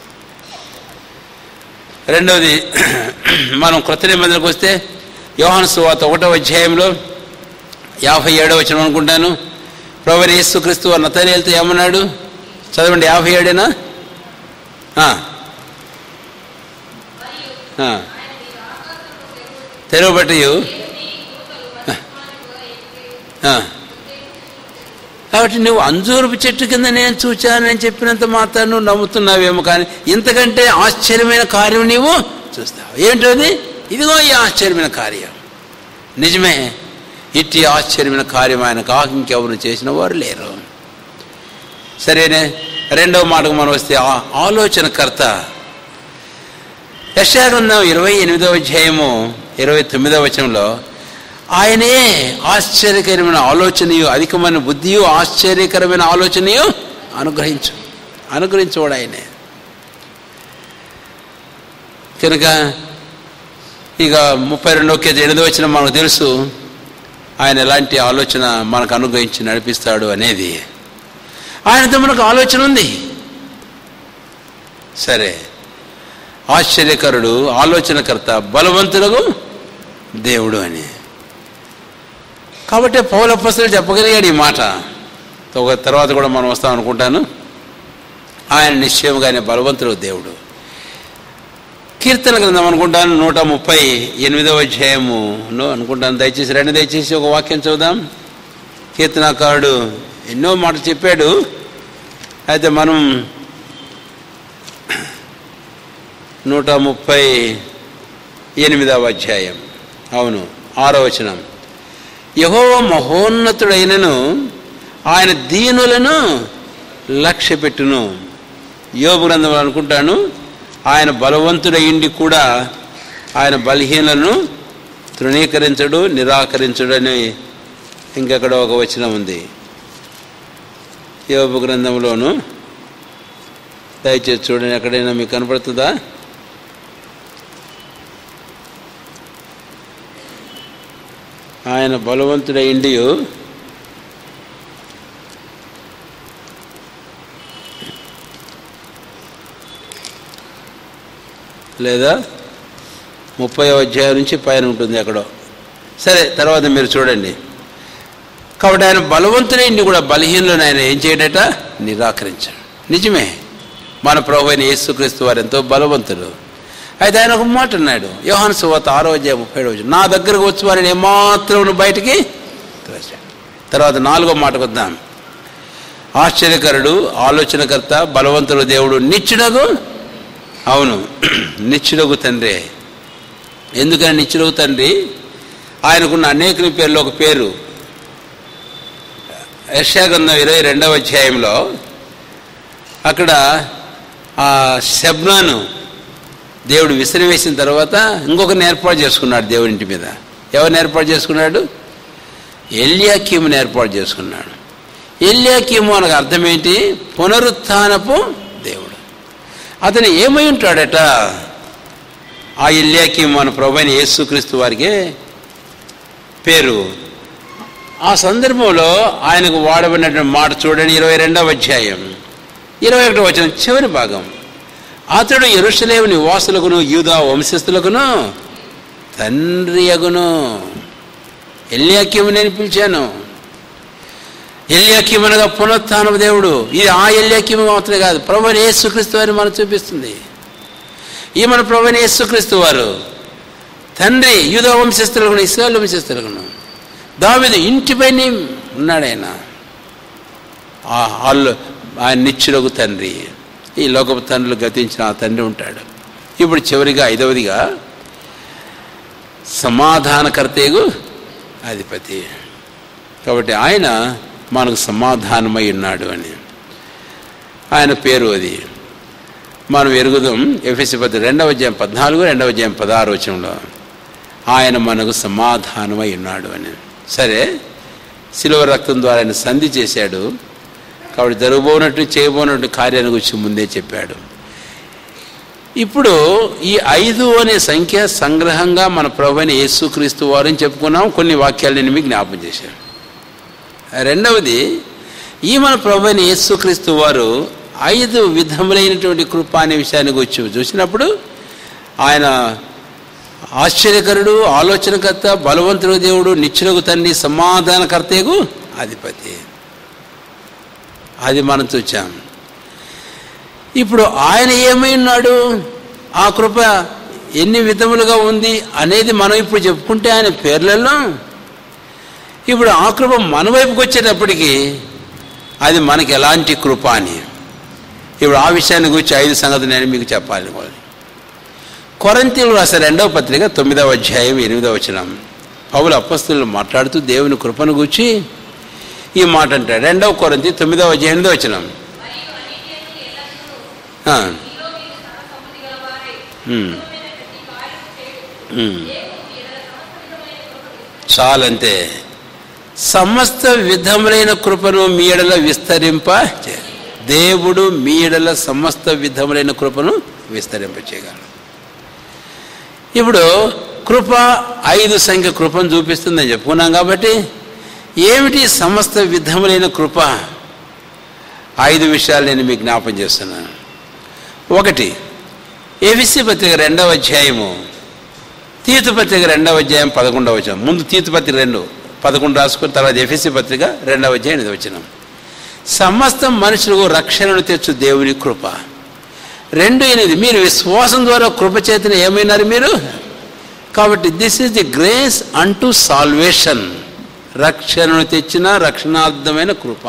రెండవది, మనం క్రొత్త నిబంధనకు వస్తే యోహాను సువార్త ఒకటో అధ్యాయంలో యాభై ఏడవ వచనం అనుకుంటాను, ప్రభువైన యేసుక్రీస్తు నతనయేలుతో ఏమన్నాడు? చదవండి. యాభై ఏడేనా? తెరవబట్టి కాబట్టి నువ్వు అంజూరపు చెట్టు కింద నేను చూచానని చెప్పినంత మాత్రం నువ్వు నమ్ముతున్నావేమో, కానీ ఇంతకంటే ఆశ్చర్యమైన కార్యం నీవు చూస్తావు. ఏంటది? ఇదిగో ఈ ఆశ్చర్యమైన కార్యం. నిజమే, ఇట్టి ఆశ్చర్యమైన కార్యం ఆయన కాక ఇంకెవరు చేసిన వారు లేరు. సరేనే. రెండవ మాటకు మనం వస్తే ఆలోచనకర్త. యెషయా గ్రంథం ఇరవై ఎనిమిదవ అధ్యాయము ఇరవై తొమ్మిదవ వచనంలో ఆయనే ఆశ్చర్యకరమైన ఆలోచనయు అధికమైన బుద్ధియు ఆశ్చర్యకరమైన ఆలోచనయు అనుగ్రహించు అనుగ్రహించేవాడు ఆయనే. కనుక ఇక ముప్పై రెండవ కేజీ ఎనిమిదవ వచనం మనకు తెలుసు ఆయన ఎలాంటి ఆలోచన మనకు అనుగ్రహించి నడిపిస్తాడు అనేది. ఆయనతో మనకు ఆలోచన ఉంది. సరే, ఆశ్చర్యకరుడు, ఆలోచనకర్త, బలవంతుడు దేవుడు అని. కాబట్టి పౌలు అపోస్తలుడు చెప్పగలిగాడు ఈ మాట. ఒక తర్వాత కూడా మనం వస్తాం అనుకుంటాను. ఆయన నిశ్చయంగానే బలవంతుడు దేవుడు. కీర్తన గ్రంథం అనుకుంటాను నూట ముప్పై ఎనిమిదవ అధ్యాయమును అనుకుంటాను. దయచేసి రెండు దయచేసి ఒక వాక్యం చూద్దాం. కీర్తనాకారుడు ఎన్నో మాటలు చెప్పాడు. అయితే మనం నూట ముప్పై ఎనిమిదవ అధ్యాయం, అవును ఆరో వచనం, యెహోవా మహోన్నతుడైనను ఆయన దీనులను లక్ష్య పెట్టును. యోబు గ్రంథం అనుకుంటాను ఆయన బలవంతుడయిండి కూడా ఆయన బలహీనలను తృణీకరించడు, నిరాకరించడు అని ఇంకెక్కడ ఒక వచనం ఉంది యోబు గ్రంథంలోను. దయచేసి చూడండి, ఎక్కడైనా మీకు కనపడుతుందా? ఆయన బలవంతుడయిండి లేదా ముప్పై అధ్యాయం నుంచి పైన ఉంటుంది ఎక్కడో. సరే, తర్వాత మీరు చూడండి. కాబట్టి ఆయన బలవంతుడైండి కూడా బలహీనులను ఆయన ఏం చేయడట? నిరాకరించాడు. నిజమే, మన ప్రభు అయిన యేసుక్రీస్తు వారు ఎంతో బలవంతుడు. అయితే ఆయన ఒక మాట అన్నాడు, యోహాను సువార్త ఆరో అధ్యాయం ముప్పై ఏడవ వచనం, నా దగ్గరకు వచ్చి వారిని ఏమాత్రం బయటికి తోసాడు. తర్వాత నాలుగో మాటకు వద్దాం. ఆశ్చర్యకరుడు, ఆలోచనకర్త, బలవంతుడు దేవుడు, నిత్యుడగు, అవును నిత్యుడగు తండ్రి. ఎందుకని నిత్యుడగు తండ్రి? ఆయనకున్న అనేక పేర్లు ఒక పేరు. యెషయా గ్రంథం ఇరవై రెండవ అధ్యాయంలో అక్కడ ఆ శబ్నాను దేవుడు విసిరివేసిన తర్వాత ఇంకొకరిని ఏర్పాటు చేసుకున్నాడు దేవుడి ఇంటి మీద. ఎవరిని ఏర్పాటు చేసుకున్నాడు? ఎల్యాకీముని ఏర్పాటు చేసుకున్నాడు. ఎల్యాకీము అనగా అర్థం ఏంటి? పునరుత్థానపు దేవుడు. అతను ఏమై ఉంటాడట? ఆ ఎల్యాకీము మన ప్రభువైన యేసుక్రీస్తు వారికే పేరు. ఆ సందర్భంలో ఆయనకు వాడబడినటువంటి మాట చూడండి, ఇరవై రెండవ అధ్యాయం ఇరవై ఒకటో వచనం చివరి భాగం. అతడు యెరూషలేము నివాసులకును యూదా వంశస్థులకును తండ్రి అగును. ఎల్యాకీము నేను పిలిచాను. ఎల్యాకీము అనగా పునరుత్థానపు దేవుడు. ఇది ఆ ఎల్యాకీము మాత్రమే కాదు, ప్రభువైన యేసుక్రీస్తు వారిని మనకు చూపిస్తుంది. ఈ మన ప్రభువైన యేసుక్రీస్తు వారు తండ్రి యూదా వంశస్థులకును ఇశ్రాయేలు వంశస్థులకును. దావీదు ఇంటిపైన ఉన్నాడు ఆయన. వాళ్ళు ఆయన నిత్యులకు తండ్రి. ఈ లోకపు తండ్రులు గతించిన ఆ తండ్రి ఉంటాడు. ఇప్పుడు చివరిగా ఐదవదిగా సమాధానకర్తయగు అధిపతి. కాబట్టి ఆయన మనకు సమాధానమై ఉన్నాడు అని ఆయన పేరు. అది మనం ఎరుగుదాం. ఎఫెసీ పత్రిక రెండవ అధ్యాయం పద్నాలుగు రెండవ అధ్యాయం పదహారు వచనంలో ఆయన మనకు సమాధానమై ఉన్నాడు అని. సరే, శిలువ రక్తం ద్వారా ఆయన సంధి చేశాడు. కాబట్టి జరగబోనట్టు చేయబోనట్టు కార్యాన్ని గురించి ముందే చెప్పాడు. ఇప్పుడు ఈ ఐదు అనే సంఖ్య సంగ్రహంగా మన ప్రభువైన యేసుక్రీస్తు వారని చెప్పుకున్నాం. కొన్ని వాక్యాలు నేను మీకు జ్ఞాపకం చేశాను. రెండవది, ఈ మన ప్రభువైన యేసుక్రీస్తు వారు ఐదు విధములైనటువంటి కృప అనే విషయాన్ని గురించి చూసినప్పుడు ఆయన ఆశ్చర్యకరుడు, ఆలోచనకర్త, బలవంతుడు దేవుడు, నిత్యులకు తండ్రి, సమాధానకర్తకు అధిపతి. అది మనం చూచాం. ఇప్పుడు ఆయన ఏమై ఉన్నాడు, ఆ కృప ఎన్ని విధములుగా ఉంది అనేది మనం ఇప్పుడు చెప్పుకుంటే ఆయన పేర్లలో, ఇప్పుడు ఆ కృప మన వైపుకి వచ్చేటప్పటికి అది మనకి ఎలాంటి కృప అని ఇప్పుడు ఆ విషయాన్ని గురించి ఐదు సంగతులు నేను మీకు చెప్పాలి. కొరింథీయులకు రాసిన రెండవ పత్రిక తొమ్మిదవ అధ్యాయం ఎనిమిదవ వచనం పౌలు అపొస్తలులు మాట్లాడుతూ దేవుని కృపను గూర్చి ఈ మాట అంటాడు. రెండవ కొరింథీ తొమ్మిదవ అధ్యాయం ఎనిమిదవ వచనం. చాలంతే. సమస్త విధములైన కృపను మీ ఎడల విస్తరింప దేవుడు మీ ఎడల సమస్త విధములైన కృపను విస్తరింప చేయగలడు. ఇప్పుడు కృప ఐదు సంఖ్య కృపను చూపిస్తుందని చెప్పుకున్నాం. కాబట్టి ఏమిటి సమస్త విధములైన కృప? ఐదు విషయాలు నేను మీకు జ్ఞాపం చేస్తున్నాను. ఒకటి, ఎఫెసీ పత్రిక రెండవ అధ్యాయము, తీతు పత్రిక రెండవ అధ్యాయం పదకొండవ వచనం. ముందు తీతు పత్రిక రెండు పదకొండు రాసుకుని తర్వాత ఎఫెసీ పత్రిక రెండవ అధ్యాయం ఎనిమిది వచనం. సమస్త మనుషులకు రక్షణను తెచ్చు దేవుని కృప. రెండు ఎనిమిది, మీరు విశ్వాసం ద్వారా కృప చేతన ఏమైనారు మీరు. కాబట్టి దిస్ ఈజ్ ది గ్రేస్ అంటూ సాల్వేషన్. రక్షణను తెచ్చిన రక్షణార్థమైన కృప.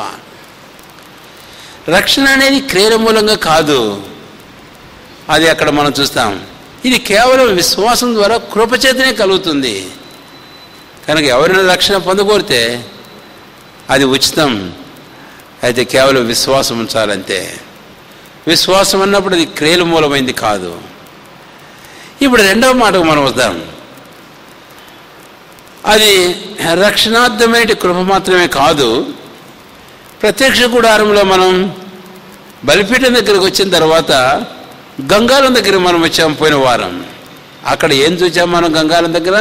రక్షణ అనేది క్రియల మూలంగా కాదు, అది అక్కడ మనం చూస్తాం. ఇది కేవలం విశ్వాసం ద్వారా కృపచేతనే కలుగుతుంది. కనుక ఎవరైనా రక్షణ పొందగోరితే అది ఉచితం, అయితే కేవలం విశ్వాసం ఉంచాలంతే. విశ్వాసం అన్నప్పుడు అది క్రియల మూలమైంది కాదు. ఇప్పుడు రెండవ మాటకు మనం వద్దాం. అది రక్షణార్థమైన కృప మాత్రమే కాదు. ప్రత్యక్ష గుడారంలో మనం బలిపీఠం దగ్గరికి వచ్చిన తర్వాత గంగాలం దగ్గర మనం వచ్చాం పోయిన వారం. అక్కడ ఏం చూసాం మనం? గంగాలం దగ్గర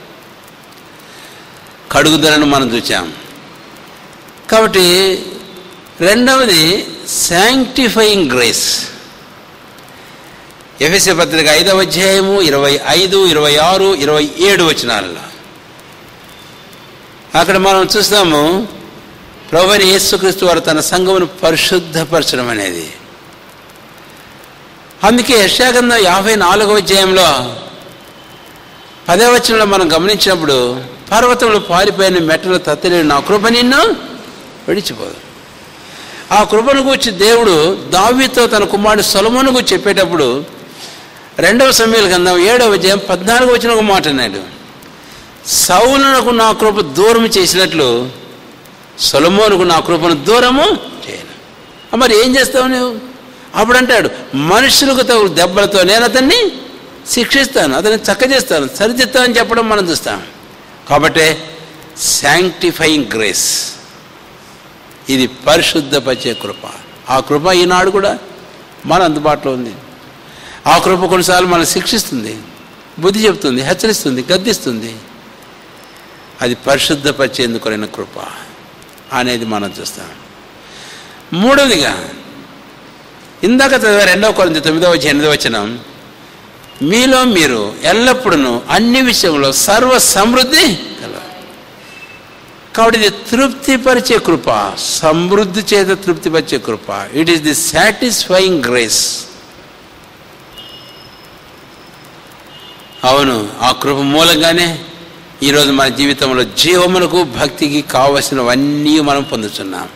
కడుగుదలను మనం చూసాం. కాబట్టి రెండవది శాంక్టిఫైయింగ్ గ్రేస్. ఎఫెసీ పత్రిక ఐదవ అధ్యాయము ఇరవై ఐదు ఇరవై ఆరు ఇరవై ఏడు వచనాలలో అక్కడ మనం చూస్తాము ప్రభువైన యేసుక్రీస్తు వారు తన సంఘమును పరిశుద్ధపరచడం అనేది. అందుకే యెషయా గ్రంథం యాభై నాలుగవ అధ్యాయంలో పదవ వచనంలో మనం గమనించినప్పుడు, పర్వతంలో పారిపోయిన మెట్టలు తత్తలేని నా కృప నిన్ను విడిచిపోదు. ఆ కృపను గురించి దేవుడు దావీదుతో తన కుమారుడు సొలొమోను గురించి చెప్పేటప్పుడు రెండవ సమూయేలు గ్రంథం ఏడవ అధ్యాయం పద్నాలుగు వచనం ఒక మాట అన్నాడు, సౌలునకు నా కృప దూరం చేసినట్లు సొలొమోనుకు నా కృపను దూరము చేయను. మరి ఏం చేస్తావు నువ్వు? అప్పుడు అంటాడు, మనుషులకు తగు దెబ్బలతో నేను అతన్ని శిక్షిస్తాను, అతన్ని చక్కజేస్తాను, సరిదిస్తానని చెప్పడం మనం చూస్తాం. కాబట్టి శాంక్టిఫైయింగ్ గ్రేస్ ఇది పరిశుద్ధపరిచే కృప. ఆ కృప ఈనాడు కూడా మన అందుబాటులో ఉంది. ఆ కృప కొన్నిసార్లు మనం శిక్షిస్తుంది, బుద్ధి చెబుతుంది, హెచ్చరిస్తుంది, గద్దిస్తుంది. అది పరిశుద్ధపరిచేందుకైన కృప అనేది మనం చూస్తాం. మూడవదిగా ఇందాక చదివా రెండవ కొరింథీ తొమ్మిదవ వచ్చి ఎనిమిదవ వచనం, మీలో మీరు ఎల్లప్పుడూ అన్ని విషయంలో సర్వ సమృద్ధి కలరు. కాబట్టి ఇది తృప్తిపరిచే కృప, సమృద్ధి చేత తృప్తిపరిచే కృప. It is the satisfying grace. అవును, ఆ కృప మూలంగానే ఈరోజు మన జీవితంలో జీవమునకు భక్తికి కావలసినవన్నీ మనం పొందుతున్నాం.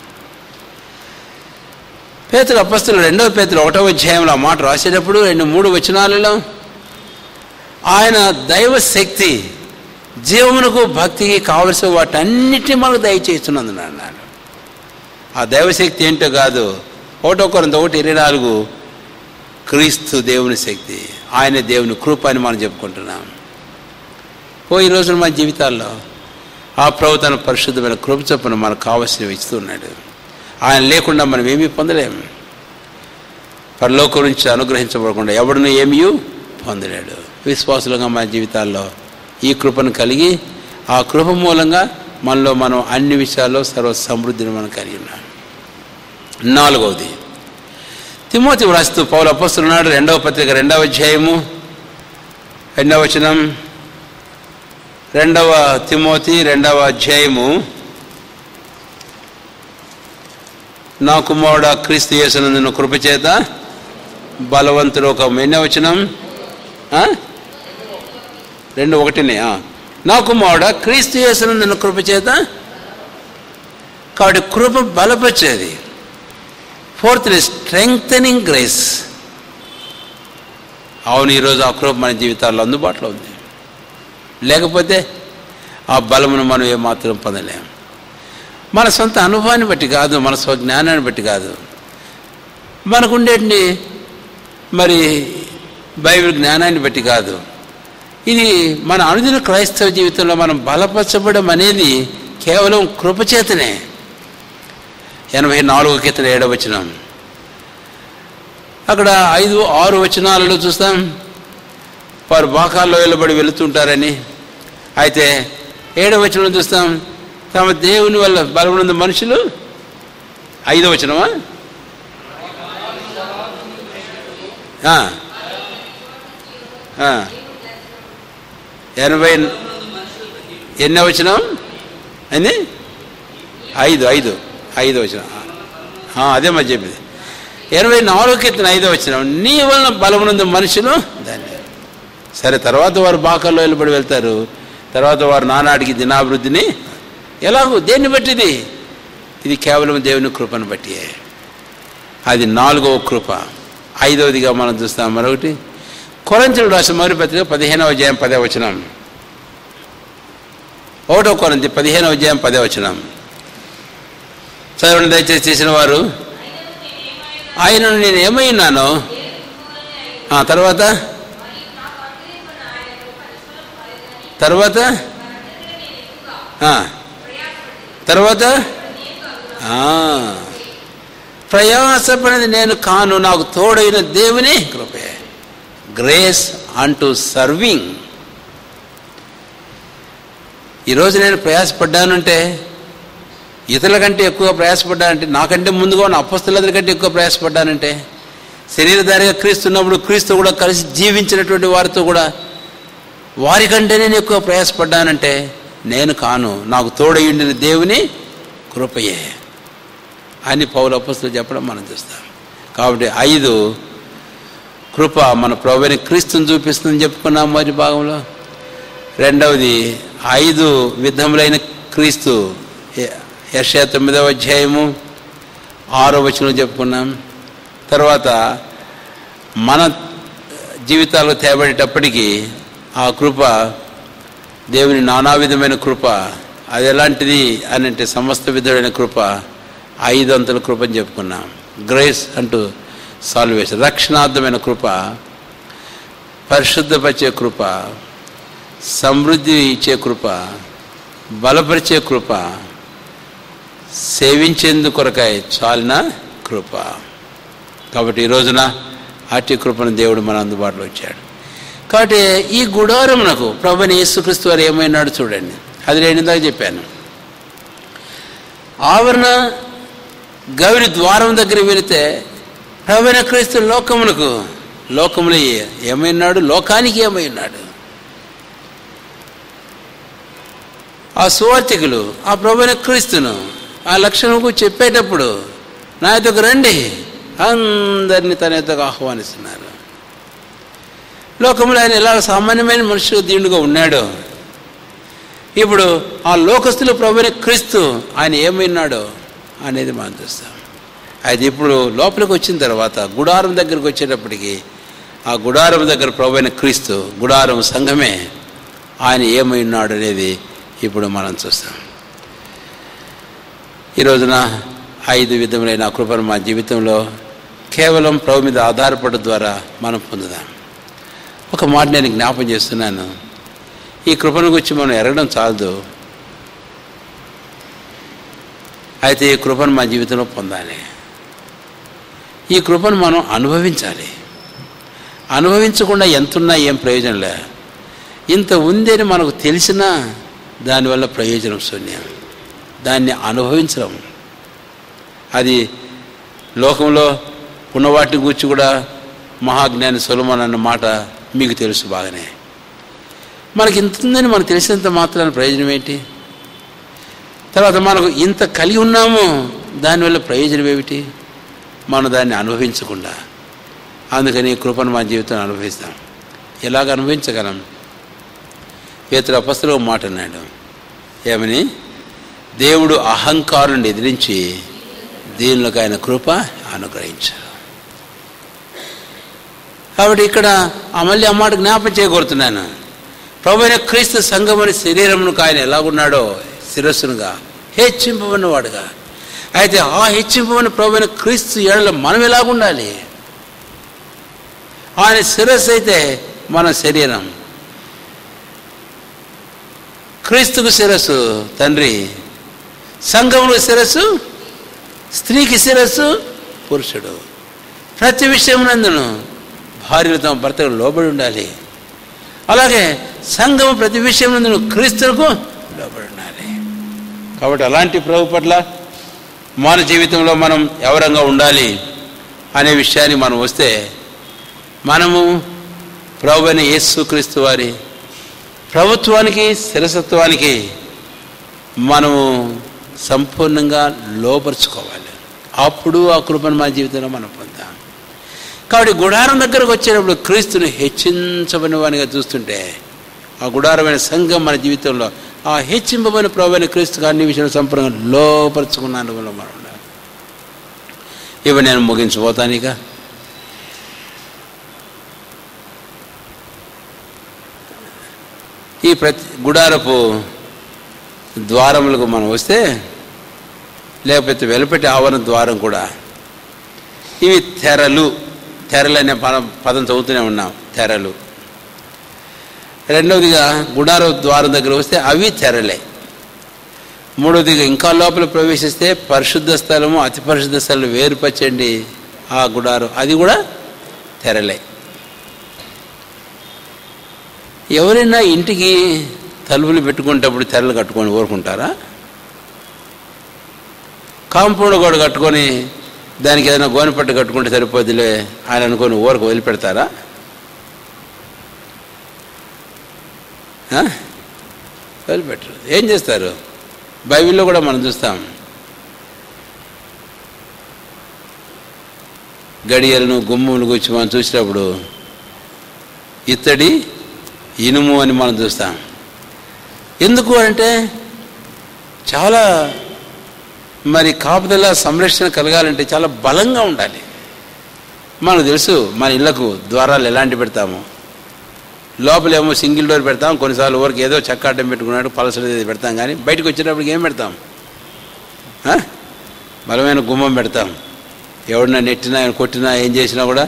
పేతురు అపొస్తలుడు రెండవ పేతురు ఒకటవ అధ్యాయంలో ఆ మాట రాసేటప్పుడు రెండు మూడు వచనాలలో ఆయన దైవ శక్తి జీవమునకు భక్తికి కావలసిన వాటన్నిటిని మనకు దయచేస్తున్నందున అన్నాడు. ఆ దైవశక్తి ఏంటో కాదు, ఒకటో కొరింథీ ఒకటి ఇరవై నాలుగు క్రీస్తు దేవుని శక్తి, ఆయన దేవుని కృప అని మనం చెప్పుకుంటున్నాం. ఓ ఈ రోజున మన జీవితాల్లో ఆ ప్రభు తన పరిశుద్ధమైన కృప చొప్పున మనకు కావలసినవి ఇస్తున్నాడు. ఆయన లేకుండా మనం ఏమీ పొందలేము. పరలోకం నుంచి అనుగ్రహించబడకుండా ఎవడును ఏమీ పొందలేడు. విశ్వాసులుగా మన జీవితాల్లో ఈ కృపను కలిగి ఆ కృప మూలంగా మనలో మనం అన్ని విషయాల్లో సర్వ సమృద్ధిని మనం కలిగి ఉన్నాం. నాలుగవది తిమోతి వ్రాస్తూ పౌలు అపొస్తలుడు ఉన్నాడు. రెండవ పత్రిక రెండవ అధ్యాయము రెండవ వచనం, రెండవ తిమోతి రెండవ అధ్యాయము, నా కుమారుడా క్రీస్తు యేసునందున కృపచేత బలవంతుడు ఒక ఎన్నో వచనం రెండు ఒకటినే, నా కుమారుడా క్రీస్తు యేసునందున కృపచేత. కాబట్టి కృప బలపరిచేది. Fourth strengthening grace. అవును, ఈరోజు ఆ కృప మన జీవితాల్లో అందుబాటులో ఉంది. లేకపోతే ఆ బలమును మనం ఏమాత్రం పొందలేము. మన సొంత అనుభవాన్ని బట్టి కాదు, మన స్వ జ్ఞానాన్ని బట్టి కాదు, మనకుండేటిని మరి బైబిల్ జ్ఞానాన్ని బట్టి కాదు. ఇది మన అనుదిన క్రైస్తవ జీవితంలో మనం బలపరచబడం అనేది కేవలం కృపచేతనే. ఎనభై నాలుగు కీర్తన ఏడవ వచనం, అక్కడ ఐదు ఆరు వచనాలలో చూస్తాం వారు బాకాల్లో వెళ్ళబడి వెళుతుంటారని. అయితే ఏడవ వచనం చూస్తాం తమ దేవుని వల్ల బలమున్న మనుషులు. ఐదవ వచనమా? ఎనభై ఎన్నో వచనం అని ఐదు ఐదు ఐదో వచనం, అదే మరి చెప్పింది. ఎనభై నాలుగు కీర్తన ఐదో వచనం, నీ వలన బలమునందు మనుషులు దాన్ని. సరే, తర్వాత వారు బాకాల్లో వెళ్ళబడి వెళ్తారు. తర్వాత వారు నానాటికి దినాభివృద్ధిని ఎలాగో దేన్ని బట్టిది? ఇది కేవలం దేవుని కృపను బట్టి. అది నాలుగవ కృప. ఐదవదిగా మనం చూస్తాం మరొకటి, కొరింథీయులకు రాసిన మొదటి పత్రిక పదిహేనవ అధ్యాయం పదవ వచనం. ఒకటో కొరింథీ పదిహేనవ అధ్యాయం పదవ వచనం చదవండి దయచేసి చేసిన వారు. ఆయనను నేను ఏమై ఉన్నానో, తర్వాత తర్వాత తర్వాత ప్రయాసపడినది నేను కాను, నాకు తోడైన దేవుని కృపే. గ్రేస్ అంటూ సర్వింగ్. ఈరోజు నేను ప్రయాసపడ్డానంటే, ఇతరుల కంటే ఎక్కువ ప్రయాసపడ్డానంటే, నాకంటే ముందుగా ఉన్న అపొస్తలుల కంటే ఎక్కువ ప్రయాసపడ్డానంటే, శరీరధారిగా క్రీస్తున్నప్పుడు క్రీస్తు కూడా కలిసి జీవించినటువంటి వారితో కూడా వారికంటే నేను ఎక్కువ ప్రయాసపడ్డానంటే నేను కాను, నాకు తోడయుండిన దేవుని కృపయే అని పౌలు అపొస్తలులు చెప్పడం మనం చూస్తాం. కాబట్టి ఐదు కృప మన ప్రభువైన క్రీస్తుని చూపిస్తుందని చెప్పుకున్నాం మొదటి భాగంలో. రెండవది ఐదు విధములైన క్రీస్తు, యెషయా తొమ్మిదవ అధ్యాయము ఆరో వచనం చెప్పుకున్నాం. తర్వాత మన జీవితాల్లో తేబడేటప్పటికీ ఆ కృప దేవుని నానా విధమైన కృప. అది ఎలాంటిది అని అంటే సమస్త విధమైన కృప, ఐదు అంతల కృప అని చెప్పుకున్నాం. గ్రేస్ అంటూ సాల్వేషన్, రక్షణార్థమైన కృప, పరిశుద్ధపరిచే కృప, సమృద్ధి ఇచ్చే కృప, బలపరిచే కృప, సేవించేందుకొరకై చాలిన కృప. కాబట్టి ఈ రోజున అట్టి కృపను దేవుడు మన అందుబాటులో వచ్చాడు. కాబట్టి ఈ గుడారమునకు ప్రభువైన యేసుక్రీస్తు వారు ఏమైనాడు చూడండి. అది నేను ఇందాక చెప్పాను. ఆవరణ గవిని ద్వారం దగ్గర వెళితే ప్రభువైన క్రీస్తు లోకమునకు లోకములో ఏమైనాడు, లోకానికి ఏమైనాడు. ఆ సువార్తికులు ఆ ప్రభువైన క్రీస్తును ఆ లక్షణకు చెప్పేటప్పుడు నా యొద్దకు రండి అందరినీ తన యొద్దకు ఆహ్వానిస్తున్నారు. లోకంలో ఆయన ఎలా సామాన్యమైన మనుషులు దీనుగా ఉన్నాడో ఇప్పుడు ఆ లోకస్తులు ప్రభువైన క్రీస్తు ఆయన ఏమైనాడో అనేది మనం చూస్తాం. అయితే ఇప్పుడు లోపలికి వచ్చిన తర్వాత గుడారం దగ్గరికి వచ్చేటప్పటికి ఆ గుడారం దగ్గర ప్రభువైన క్రీస్తు గుడారం సంఘమే ఆయన ఏమైనాడు అనేది ఇప్పుడు మనం చూస్తాం. ఈ రోజున ఐదు విధములైన కృపను మా జీవితంలో కేవలం ప్రభు మీద ఆధారపడడం ద్వారా మనం పొందుదాం. ఒక మాట నేను జ్ఞాపం చేస్తున్నాను. ఈ కృపను గురించి మనం ఎరగడం చాలదు, అయితే ఈ కృపను మా జీవితంలో పొందాలి. ఈ కృపను మనం అనుభవించాలి. అనుభవించకుండా ఎంతున్నా ఏం ప్రయోజనం లే. ఇంత ఉంది అని మనకు తెలిసినా దానివల్ల ప్రయోజనం శూన్యం. దాన్ని అనుభవించడం, అది లోకంలో ఉన్న వాటిని గురించి కూడా మహాజ్ఞాని సొలొమోను అన్న మాట మీకు తెలుసు బాగానే. మనకి ఇంత ఉందని మనకు తెలిసినంత మాత్రాన ప్రయోజనం ఏంటి? తర్వాత మనకు ఇంత కలిగి ఉన్నాము, దానివల్ల ప్రయోజనం ఏమిటి? మనం దాన్ని అనుభవించకుండా. అందుకని కృపను మన జీవితాన్ని అనుభవిస్తాం. ఎలాగ అనుభవించగలం? పేతురు అపొస్తలుడు ఒక మాట అన్నాడు. ఏమని? దేవుడు అహంకారుని ఎదిరించి దీనిలోకి ఆయన కృప అనుగ్రహించారు. కాబట్టి ఇక్కడ మళ్ళీ ఆ మాట జ్ఞాపం చేయగోరుతున్నాను. ప్రభువైన క్రీస్తు సంఘమని శరీరమునకు ఆయన ఎలాగున్నాడో శిరస్సునుగా హెచ్చింపబడినవాడుగా, అయితే ఆ హెచ్చింపబడిన ప్రభువైన క్రీస్తు ఏడలో మనం ఎలాగుండాలి? ఆయన శిరస్సు అయితే మన శరీరం. క్రీస్తుకు శిరస్సు తండ్రి, సంఘములకు శిరస్సు స్త్రీకి శిరస్సు పురుషుడు. ప్రతి విషయం నందును భార్యలు తమ భర్తకు లోబడి ఉండాలి. అలాగే సంఘము ప్రతి విషయం నందును క్రీస్తులకు లోబడి ఉండాలి. కాబట్టి అలాంటి ప్రభు పట్ల మన జీవితంలో మనం ఎవరంగా ఉండాలి అనే విషయాన్ని మనం వస్తే, మనము ప్రభువైన యేసుక్రీస్తు వారి ప్రభుత్వానికి శిరసత్వానికి మనము సంపూర్ణంగా లోపరుచుకోవాలి. అప్పుడు ఆ కృపను మన జీవితంలో మనం పొందాం. కాబట్టి గుడారం దగ్గరకు వచ్చేటప్పుడు క్రీస్తుని హెచ్చించబడిన వానిగా చూస్తుంటే ఆ గుడారమైన సంఘం మన జీవితంలో ఆ హెచ్చింపబడిన ప్రభువైన క్రీస్తుగా అన్ని విషయాలు సంపూర్ణంగా లోపరుచుకున్న అనుభవంలో మనం ఉండాలి. ఇవి నేను ముగించిపోతాను. ఇక ఈ ప్రతి గుడారపు ద్వారములకు మనం వస్తే, లేకపోతే వెలుపటి ఆవరణ ద్వారం కూడా, ఇవి తెరలు. తెరలు అనే పదం పదం చదువుతూనే ఉన్నాం. తెరలు. రెండవదిగా గుడార ద్వారం దగ్గర వస్తే అవి తెరలే. మూడవదిగా ఇంకా లోపల ప్రవేశిస్తే పరిశుద్ధ స్థలము అతి పరిశుద్ధ స్థలం వేరుపరచండి ఆ గుడారం, అది కూడా తెరలే. ఎవరైనా ఇంటికి తలుపులు పెట్టుకునేటప్పుడు తెరలు కట్టుకొని ఊరుకుంటారా? కాంపౌండ్ గోడ కట్టుకొని దానికి ఏదైనా గోనెపట్టు కట్టుకుంటే సరిపోద్దిలే ఆయన అనుకొని ఊరకు వదిలిపెడతారా? వదిలిపెట్టరు. ఏం చేస్తారు? బైబిల్లో కూడా మనం చూస్తాం, గడియలను గుమ్మములు గురించి మనం చూసినప్పుడు ఇత్తడి ఇనుము అని మనం చూస్తాం. ఎందుకు అంటే చాలా మరి కాపుదల సంరక్షణ కలగాలంటే చాలా బలంగా ఉండాలి. మనకు తెలుసు మన ఇళ్లకు ద్వారాలు ఎలాంటి పెడతాము. లోపలేమో సింగిల్ డోర్ పెడతాం, కొన్నిసార్లు ఊరికి ఏదో చెక్క అడ్డం పెట్టుకున్నాడు పలసలు పెడతాం, కానీ బయటకు వచ్చేటప్పటికి ఏం పెడతాం? బలమైన గుమ్మం పెడతాం. ఎవడన్నా నెట్టినా కొట్టినా ఏం చేసినా కూడా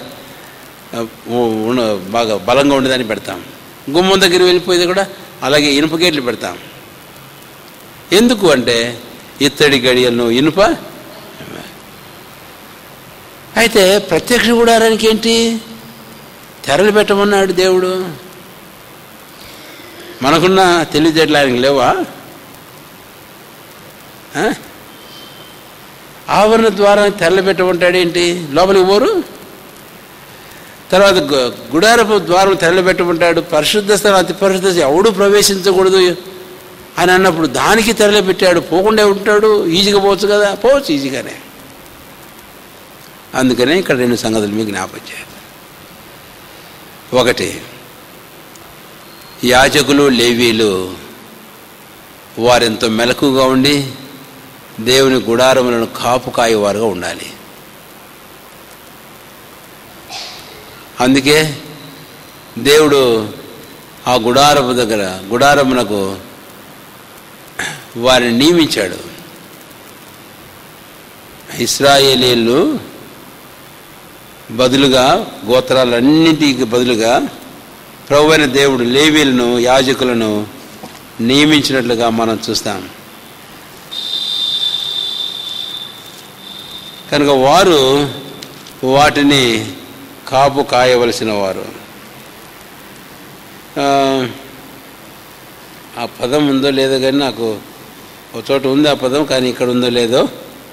బాగా బలంగా ఉండేదని పెడతాం. గుమ్మం దగ్గర వెళ్ళిపోయేది కూడా అలాగే ఇనుప గేట్లు పెడతాం. ఎందుకు అంటే ఇత్తడి గడియలను ఇనుప. అయితే ప్రత్యక్ష గుడారానికి ఏంటి? తెరలు పెట్టమన్నాడు దేవుడు. మనకున్న తెలివితేటలు ఆయనకి లేవా? ఆవరణ ద్వారా తెరలు పెట్టమంటాడు ఏంటి? లోపలికి పోరు. తర్వాత గుడారపు ద్వారం తెరలు పెట్టమంటాడు. పరిశుద్ధ స్థలం, అతి పరిశుద్ధ ఎవడు ప్రవేశించకూడదు అని అన్నప్పుడు దానికి తెరలు పెట్టాడు. పోకుండా ఉంటాడు? ఈజీగా పోవచ్చు కదా. పోవచ్చు ఈజీగానే. అందుకనే ఇక్కడ రెండు సంగతులు మీకు జ్ఞాపకం చేయాలి. ఒకటి, యాజకులు లేవీలు వారెంతో మెలకుగా ఉండి దేవుని గుడారములను కాపు కాయేవారుగా ఉండాలి. అందుకే దేవుడు ఆ గుడారము దగ్గర గుడారమునకు వారిని నియమించాడు. ఇశ్రాయేలీయులు బదులుగా, గోత్రాలన్నింటికి బదులుగా ప్రభువైన దేవుడు లేవీలను, యాజకులను నియమించినట్లుగా మనం చూస్తాం. కనుక వారు వాటిని కాపు కాయవలసిన వారు. ఆ పదం ఉందో లేదో కానీ నాకు ఒక చోట ఉంది ఆ పదం, కానీ ఇక్కడ ఉందో లేదో.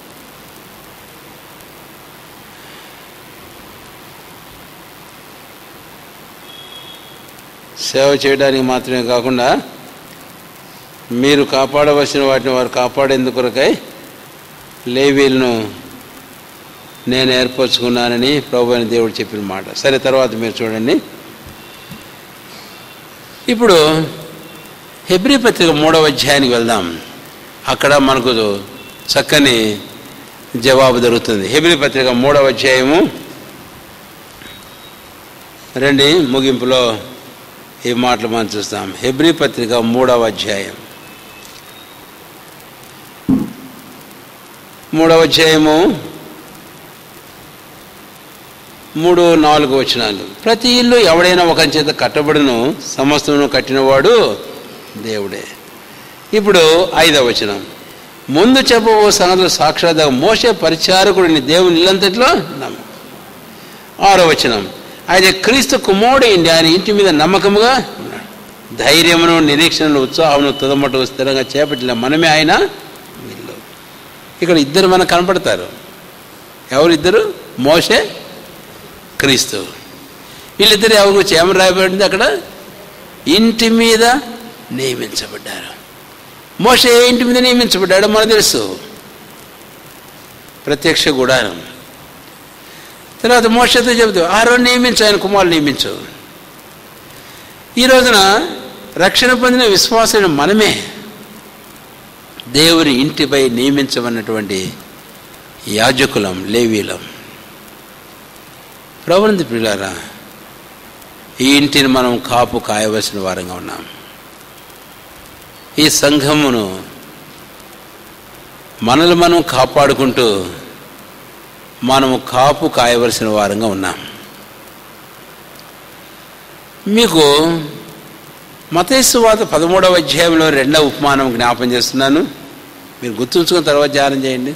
సేవ చేయడానికి మాత్రమే కాకుండా మీరు కాపాడవలసిన వాటిని వారు కాపాడేందుకొరకై లేవీలను నేను ఏర్పరచుకున్నానని ప్రభువైన దేవుడు చెప్పిన మాట. సరే, తర్వాత మీరు చూడండి. ఇప్పుడు హెబ్రీ పత్రిక మూడవ అధ్యాయానికి వెళ్దాం. అక్కడ మనకు చక్కని జవాబు దొరుకుతుంది. హెబ్రీ పత్రిక మూడవ అధ్యాయము రండి, ముగింపులో ఈ మాటలు మనం చూస్తాం. హెబ్రీ పత్రిక మూడవ అధ్యాయం మూడవ అధ్యాయము మూడు నాలుగు వచనాలు. ప్రతి ఇల్లు ఎవడైనా ఒకరి చేత కట్టబడును, సమస్తమును కట్టినవాడు దేవుడే. ఇప్పుడు ఐదవ వచనం, ముందు చెప్పబో సంగతులు సాక్షాత్ మోషే పరిచారకుడిని దేవుని ఇల్లంతట్లో నమ్మ. ఆరో వచనం, అయితే క్రీస్తు కుమారుడైంది ఆయన ఇంటి మీద నమ్మకముగా ఉన్నాడు. ధైర్యమును, నిరీక్షణను, ఉత్సాహమును తుదమటు స్థిరంగా చేపట్టిన మనమే ఆయన ఇల్లు. ఇక్కడ ఇద్దరు మనకు కనపడతారు. ఎవరిద్దరు? మోషే, క్రీస్తు. వీళ్ళిద్దరు ఎవరి గురించి ఏమని రాయబడింది అక్కడ? ఇంటి మీద నియమించబడ్డారు. మోషే ఏ ఇంటి మీద నియమించబడ్డాడో మనకు తెలుసు, ప్రత్యక్ష గుడారం. తర్వాత మోషతో చెబుతూ ఆరోను నియమించు, ఆయన కుమారులు నియమించు. ఈ రోజున రక్షణ పొందిన విశ్వాసమైన మనమే దేవుని ఇంటిపై నియమించమన్నటువంటి యాజకులం, లేవీలం. ప్రభునందు ప్రియులారా, ఈ ఇంటిని మనం కాపు కాయవలసిన వారంగా ఉన్నాం. ఈ సంఘమును మనల్ని మనం కాపాడుకుంటూ మనము కాపు కాయవలసిన వారంగా ఉన్నాం. మీకు మత్తయి సువార్త పదమూడవ అధ్యాయంలో రెండవ ఉపమానం జ్ఞాపం చేస్తున్నాను. మీరు గుర్తుంచుకున్న తర్వాత ధ్యానం చేయండి.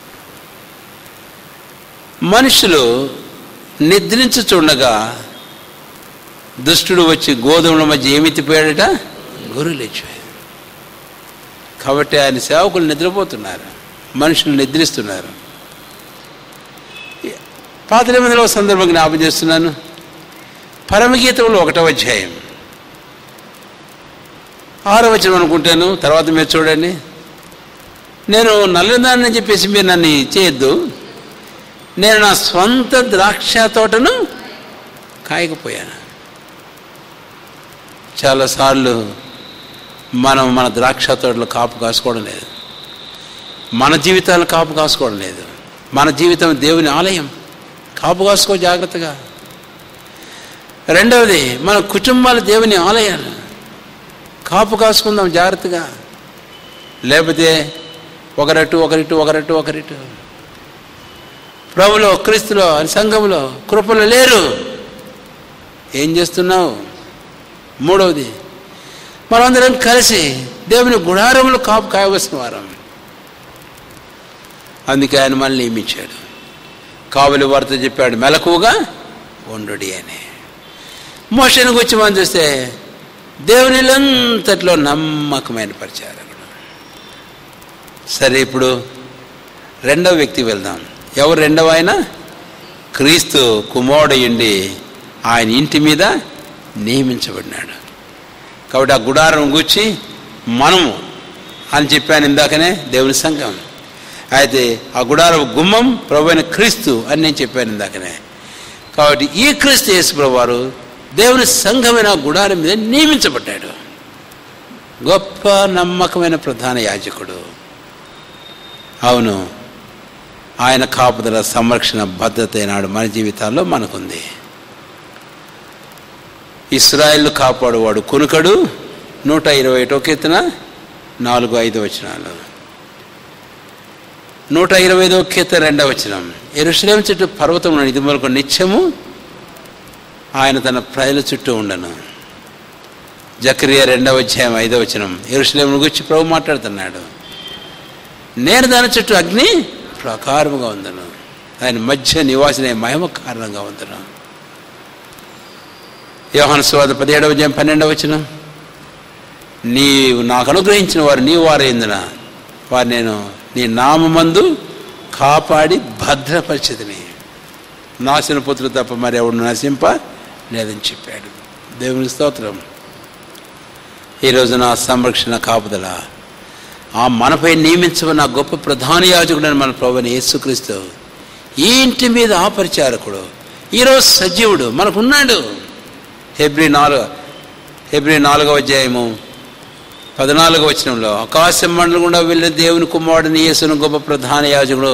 మనుషులు నిద్రించుచుండగా దుష్టుడు వచ్చి గోధుమల మధ్య ఏమి తిప్పాడట? గొర్రెలు ఇచ్చిపోయాయి. కాబట్టి ఆయన సేవకులు నిద్రపోతున్నారు, మనుషులు నిద్రిస్తున్నారు. పాత నిబంధనలో సందర్భం జ్ఞాపం చేస్తున్నాను. పరమగీతంలో ఒకటవ అధ్యాయం ఆరో వచనం అనుకుంటాను. తర్వాత మీరు చూడండి, నేను నల్లదాన్ని చెప్పేసి మీరు నన్ను చేయొద్దు, నేను నా స్వంత ద్రాక్ష తోటను కాయకపోయాను. చాలాసార్లు మనం మన ద్రాక్ష తోటలో కాపు కాసుకోవడం లేదు, మన జీవితాలను కాపు కాసుకోవడం లేదు. మన జీవితం దేవుని ఆలయం, కాపు కాసుకో జాగ్రత్తగా. రెండవది, మన కుటుంబాలు దేవుని ఆలయాలు, కాపు కాసుకుందాం జాగ్రత్తగా. లేకపోతే ఒకరట్టు ఒకరిటు ఒకరట్టు ఒకరిటు ప్రభులో, క్రీస్తులో, సంఘంలో, కృపలో లేరు. ఏం చేస్తున్నావు? మూడవది, మనందరం కలిసి దేవుని గుడారంలో కాపు కాయవలసిన వారం. అందుకే ఆయన మనల్ని నియమించాడు. కావలి వార్త చెప్పాడు, మెలకువగా ఉండుడి అని. మోషేను గురించి మనం చూస్తే దేవునిలంతట్లో నమ్మకమైన పరిచారకుడు. సరే, ఇప్పుడు రెండవ వ్యక్తి వెళ్దాం. ఎవరు రెండవ ఆయన? క్రీస్తు కుమారుడయుండి ఆయన ఇంటి మీద నియమించబడినాడు. కాబట్టి ఆ గుడారం గూర్చి మనము అని చెప్పాను ఇందాకనే, దేవుని సంఘం. అయితే ఆ గుడారం గుమ్మం ప్రభువైన క్రీస్తు అని నేను చెప్పాను ఇందాకనే. కాబట్టి ఈ క్రీస్తు యేసు ప్రభువారు దేవుని సంఘమైన గుడారం మీద నియమించబడ్డాడు. గొప్ప నమ్మకమైన ప్రధాన యాజకుడు. అవును, ఆయన కాపుదల, సంరక్షణ, భద్రత అయినాడు మన జీవితాల్లో మనకుంది. ఇశ్రాయేలు కాపాడువాడు కొనుకడు. నూట ఇరవై ఒకటో కీర్తన నాలుగు ఐదు వచనాలు. నూట ఇరవై ఐదో కీర్తన రెండవ వచనం. యెరూషలేము చుట్టూ పర్వతం ఇది మొదలుకొని నిత్యము ఆయన తన ప్రజల చుట్టూ ఉండను. జకరియా రెండవ అధ్యాయం ఐదవ వచనం. యెరూషలేమును గురించి ప్రభు మాట్లాడుతున్నాడు. నేను దాని చుట్టూ అగ్ని ప్రకారముగా ఉందను, ఆయన మధ్య నివాసిన మహిమ కారణంగా ఉందను. యోహాను సువార్త పదిహేడవ అధ్యాయం పన్నెండవ వచనం. నీవు నాకు అనుగ్రహించిన వారు నీ వారైందున వారు నేను నీ నామమందు కాపాడి భద్రపరిచితిని. నాశన పుత్రుడు తప్ప మరి ఎవడు నశింప లేదని చెప్పాడు. దేవుని స్తోత్రం. ఈరోజు నా సంరక్షణ, కాపుదల ఆ మనపై నియమించబడిన గొప్ప ప్రధాన యాజకుడని మన ప్రభువైన యేసుక్రీస్తు ఈ ఇంటి మీద ఆ పరిచారకుడు ఈరోజు సజీవుడు మనకున్నాడు. హెబ్రీ నాలుగు హెబ్రీ నాలుగవ అధ్యాయము పద్నాలుగవ వచనంలో, ఆకాశం మండలం గుండా వెళ్ళిన దేవుని కుమారుడిని యేసును గొప్ప ప్రధాన యాజకుడు.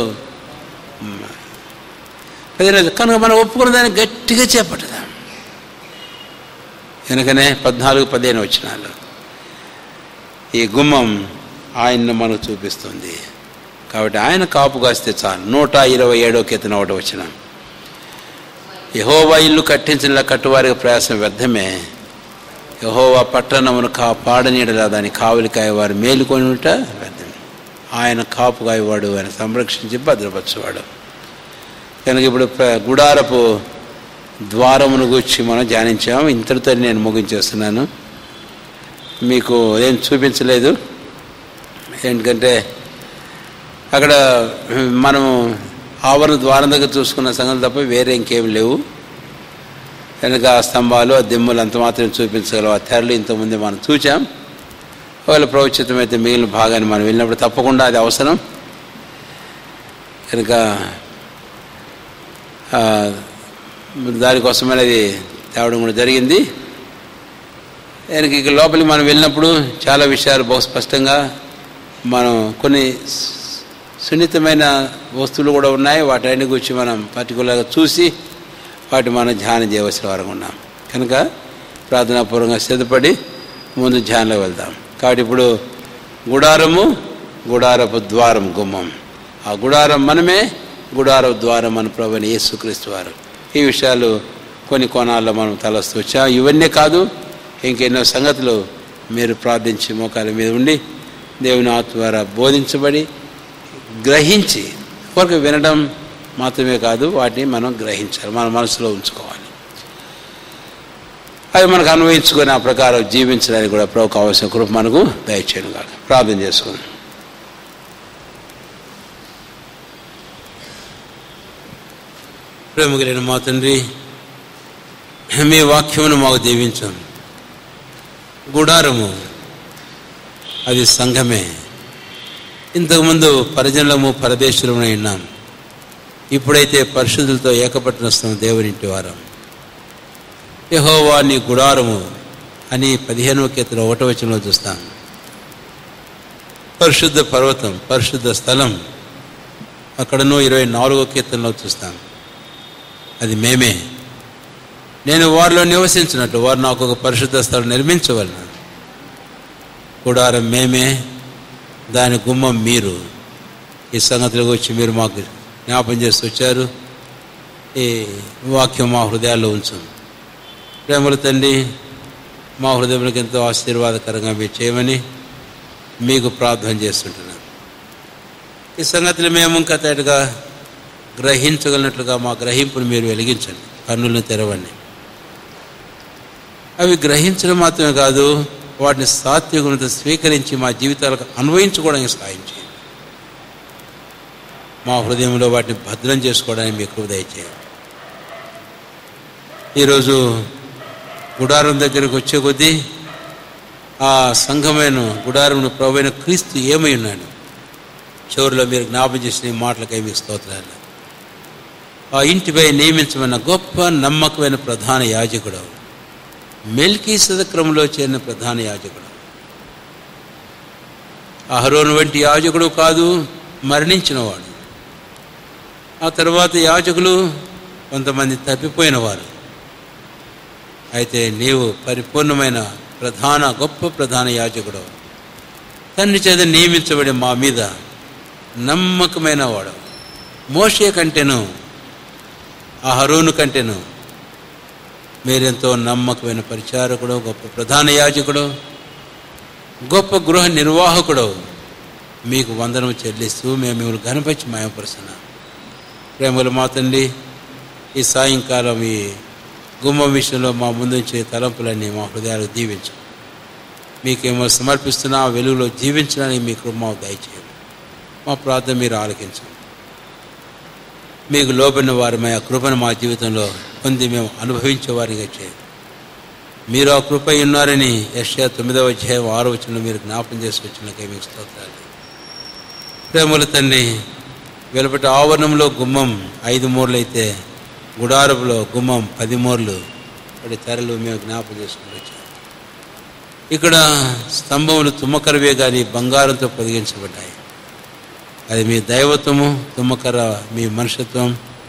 కనుక మనం ఒప్పుకున్న దాన్ని గట్టిగా చేపట్టుదాం. కనుకనే పద్నాలుగు పదిహేను వచనాలు ఈ గుమ్మం ఆయన్ను మనకు చూపిస్తుంది. కాబట్టి ఆయన కాపు కాస్తే చాలు. నూట ఇరవై ఏడో కీర్తన ఒకటి వచనం. యెహోవా ఇల్లు కట్టించిన కట్టువారికి ప్రయాసం వ్యర్థమే, యెహోవా పట్టణమును కాపాడనీడలా దాని కావలికాయ వారు మేలుకొని ఉంట వ్యర్థమే. ఆయన కాపు కాయవాడు, ఆయన సంరక్షించి భద్రపరచువాడు. కనుక ఇప్పుడు గుడారపు ద్వారమును గురించి మనం ధ్యానించాము. ఇంతటితో నేను ముగించేస్తున్నాను. మీకు ఏం చూపించలేదు, ఎందుకంటే అక్కడ మనము ఆవరణ ద్వారం దగ్గర చూసుకున్న సంగతి తప్ప వేరే ఇంకేమి లేవు. వెనక ఆ స్తంభాలు, ఆ దిమ్మలు అంత మాత్రం చూపించగలవు. ఆ తెరలు ఇంతకుముందే మనం చూచాం. ఒకవేళ ప్రవచితం అయితే మిగిలిన భాగాన్ని మనం వెళ్ళినప్పుడు తప్పకుండా అది అవసరం. కనుక దానికోసమే అది తేవడం కూడా జరిగింది. దానికి ఇక లోపలికి మనం వెళ్ళినప్పుడు చాలా విషయాలు బహు స్పష్టంగా మనం కొన్ని సున్నితమైన వస్తువులు కూడా ఉన్నాయి. వాటి గురించి మనం పర్టికులర్గా చూసి వాటి మనం ధ్యానం చేయవలసిన వారంగా ఉన్నాం. కనుక ప్రార్థనాపూర్వకంగా సిద్ధపడి ముందు ధ్యానంలో వెళ్దాం. కాబట్టి ఇప్పుడు గుడారము, గుడారపు ద్వారం, గుమ్మం. ఆ గుడారం మనమే, గుడారపు ద్వారం మన ప్రభువైన యేసుక్రీస్తు వారు. ఈ విషయాలు కొన్ని కోణాల్లో మనం తలస్తూ వచ్చాం. ఇవన్నీ కాదు, ఇంకెన్నో సంగతులు మీరు ప్రార్థించి మోకాల మీద ఉండి దేవుని ఆత్మ ద్వారా బోధించబడి గ్రహించి, ఒక వినడం మాత్రమే కాదు, వాటిని మనం గ్రహించాలి, మన మనసులో ఉంచుకోవాలి. అవి మనకు అన్వయించుకొని ఆ ప్రకారం జీవించడానికి కూడా ప్రభువుకు కావాల్సిన కృప మనకు దయచేయను కాక. ప్రార్థన చేసుకుందాం. ప్రేమ కలిగిన మా తండ్రి, మీ వాక్యమును మాకు దీవించాం. గుడారము అది సంఘమే. ఇంతకుముందు పరిజనులము, పరదేశులమై ఉన్నాం. ఇప్పుడైతే పరిశుద్ధులతో ఏకపట్టిన వస్తాం, దేవునింటి వారం. యెహోవా నీ గుడారము అని పదిహేనవ కీర్తన ఒకటో వచనంలో చూస్తాం. పరిశుద్ధ పర్వతం, పరిశుద్ధ స్థలం అక్కడను ఇరవై నాలుగో కీర్తనలో చూస్తాం. అది మేమే. నేను వారిలో నివసించినట్టు వారు నాకు ఒక పరిశుద్ధ స్థలం నిర్మించవలను. గుడారం మేమే, దాని గుమ్మం మీరు. ఈ సంగతులకు వచ్చి మీరు మాకు జ్ఞాపం చేసి వచ్చారు. ఈ వాక్యం మా హృదయాల్లో ఉంచు. ప్రేమల తండ్రి, మా హృదయములకు ఎంతో ఆశీర్వాదకరంగా మీరు చేయమని మీకు ప్రార్థన చేస్తుంటున్నాను. ఈ సంగతులు మేము ఇంకా తేటగా గ్రహించగలిగినట్లుగా మా గ్రహింపును మీరు వెలిగించండి, కన్నులను తెరవండి. అవి గ్రహించడం మాత్రమే కాదు, వాటిని సాత్వికత స్వీకరించి మా జీవితాలకు అన్వయించుకోవడానికి సాయం చేయండి. మా హృదయంలో వాటిని భద్రం చేసుకోవడానికి మీ కృప దయచేయండి. ఈరోజు గుడారం దగ్గరకు వచ్చే కొద్దీ ఆ సంఘమైన గుడారమును ప్రభువైన క్రీస్తు ఏమై ఉన్నాడు చివరిలో మీరు జ్ఞాపం చేసిన ఈ మాటలకై మీకు స్తోత్రాలు. ఆ ఇంటిపై నియమించమన్న గొప్ప నమ్మకమైన ప్రధాన యాజకుడు, మెల్కీసెదెకులో చేరిన ప్రధాన యాజకుడు. అహరోను వంటి యాజకుడు కాదు, మరణించినవాడు. ఆ తర్వాత యాజకులు కొంతమంది తప్పిపోయిన వారు. అయితే నీవు పరిపూర్ణమైన ప్రధాన గొప్ప ప్రధాన యాజకుడు, తండ్రి చేత నియమించబడి మా మీద నమ్మకమైన వాడు. మోషే కంటేను అహరోను కంటేను మీరెంతో నమ్మకమైన పరిచారకుడు, గొప్ప ప్రధాన యాజకుడు, గొప్ప గృహ నిర్వాహకుడు. మీకు వందనం చెల్లిస్తూ మేము మిమ్మల్ని ఘనపరిచి మాయపరుస్తున్నాం. ప్రేమలు మా తండ్రి, ఈ సాయంకాలం ఈ గుమ్మం విషయంలో మా ముందుంచే తలంపులన్నీ మా హృదయాలకు దీవించు. మీకేమో సమర్పిస్తున్నా ఆ వెలుగులో జీవించడానికి మీ కృప మాకు దయచేయండి. మా ప్రార్థన మీరు ఆలకించండి. మీకు లోబడిన వారమై ఆ కృపను మా జీవితంలో పొంది మేము అనుభవించే వారిగా చేయండి. మీరు ఆ కృప ఉన్నారని యెషయా తొమ్మిదవ అధ్యాయం ఆరో వచనంలో మీరు జ్ఞాపం చేసి వచ్చినకై మీకు స్తోత్రాలు. ప్రేమల తండ్రి, వెలుపటి ఆవరణంలో గుమ్మం ఐదు మూరలు అయితే గుడారపులో గుమ్మం పది మూరలు వాటి తెరలు మేము జ్ఞాపం చేసుకుని వచ్చాము. ఇక్కడ స్తంభములు తుమ్మకరవే కానీ బంగారంతో పొదిగించబడ్డాయి. అది మీ దైవత్వము, తుమ్మకర మీ మనుషత్వం.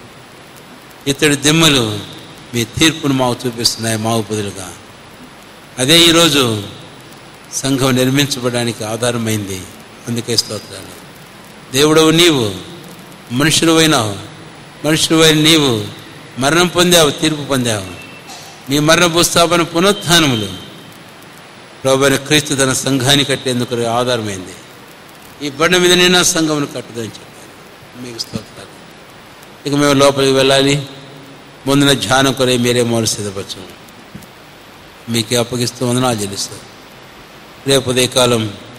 ఇతడి దిమ్మలు మీ తీర్పును మాకు చూపిస్తున్నాయి మాకు బదులుగా. అదే ఈరోజు సంఘం నిర్మించబడడానికి ఆధారమైంది. అందుకే స్తోత్రాలు. దేవుడవు నీవు, మనుషులు అయినావు. మనుషులు అయిన నీవు మరణం పొందావు, తీర్పు పొందావు. నీ మరణ భూస్థాపన పునరుత్థానములు ప్రభువైన క్రీస్తు తన సంఘాన్ని కట్టేందుకు ఆధారమైంది. ఈ బండ మీద నేను సంఘమును కట్టుదని చెప్పారు. మీకు స్తోత్రాలు. ఇక మేము లోపలికి వెళ్ళాలి. ముందున ధ్యానం కొరే మీరే మౌన సిద్ధపరచు. మీకే అప్పగిస్తూ వందనాలు చెల్లిస్తాం. రేపు ఉదయకాలం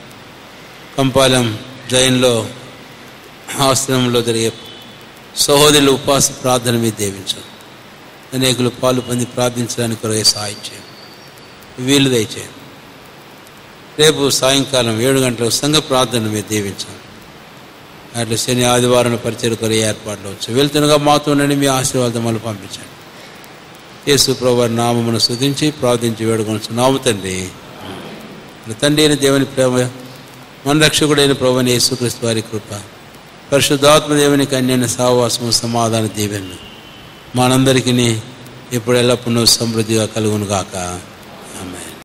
కంపాలెం జైన్లో ఆశ్రమంలో జరిగే సహోదరుల ఉపవాస ప్రార్థన మీద దీవించు. అనేకులు పాలు పొంది ప్రార్థించడానికి కొరకే సాయం చేయండి, వీలు దయచేయండి. రేపు సాయంకాలం ఏడు గంటలకు సంఘ ప్రార్థన మీద దీవించాం. అట్లా శని ఆదివారం పరిచయం కొరే ఏర్పాట్లు వచ్చు. వెళ్తుండగా మాతో ఉండండి. మీ ఆశీర్వాదం మళ్ళీ పంపించండి. యేసు ప్రభువారి నామమును స్తుతించి ప్రార్థించి వేడుకొనుచున్నాము తండ్రి. తండ్రి అయిన దేవుని ప్రేమ, మన రక్షకుడైన ప్రభువైన యేసుక్రీస్తు వారి కృప, పరిశుద్ధాత్మ దేవుని కన్యైన సహవాసము, సమాధాన దీవెనలు మనందరికీ ఇప్పుడు ఎల్లప్పుడూ సమృద్ధిగా కలుగును గాక.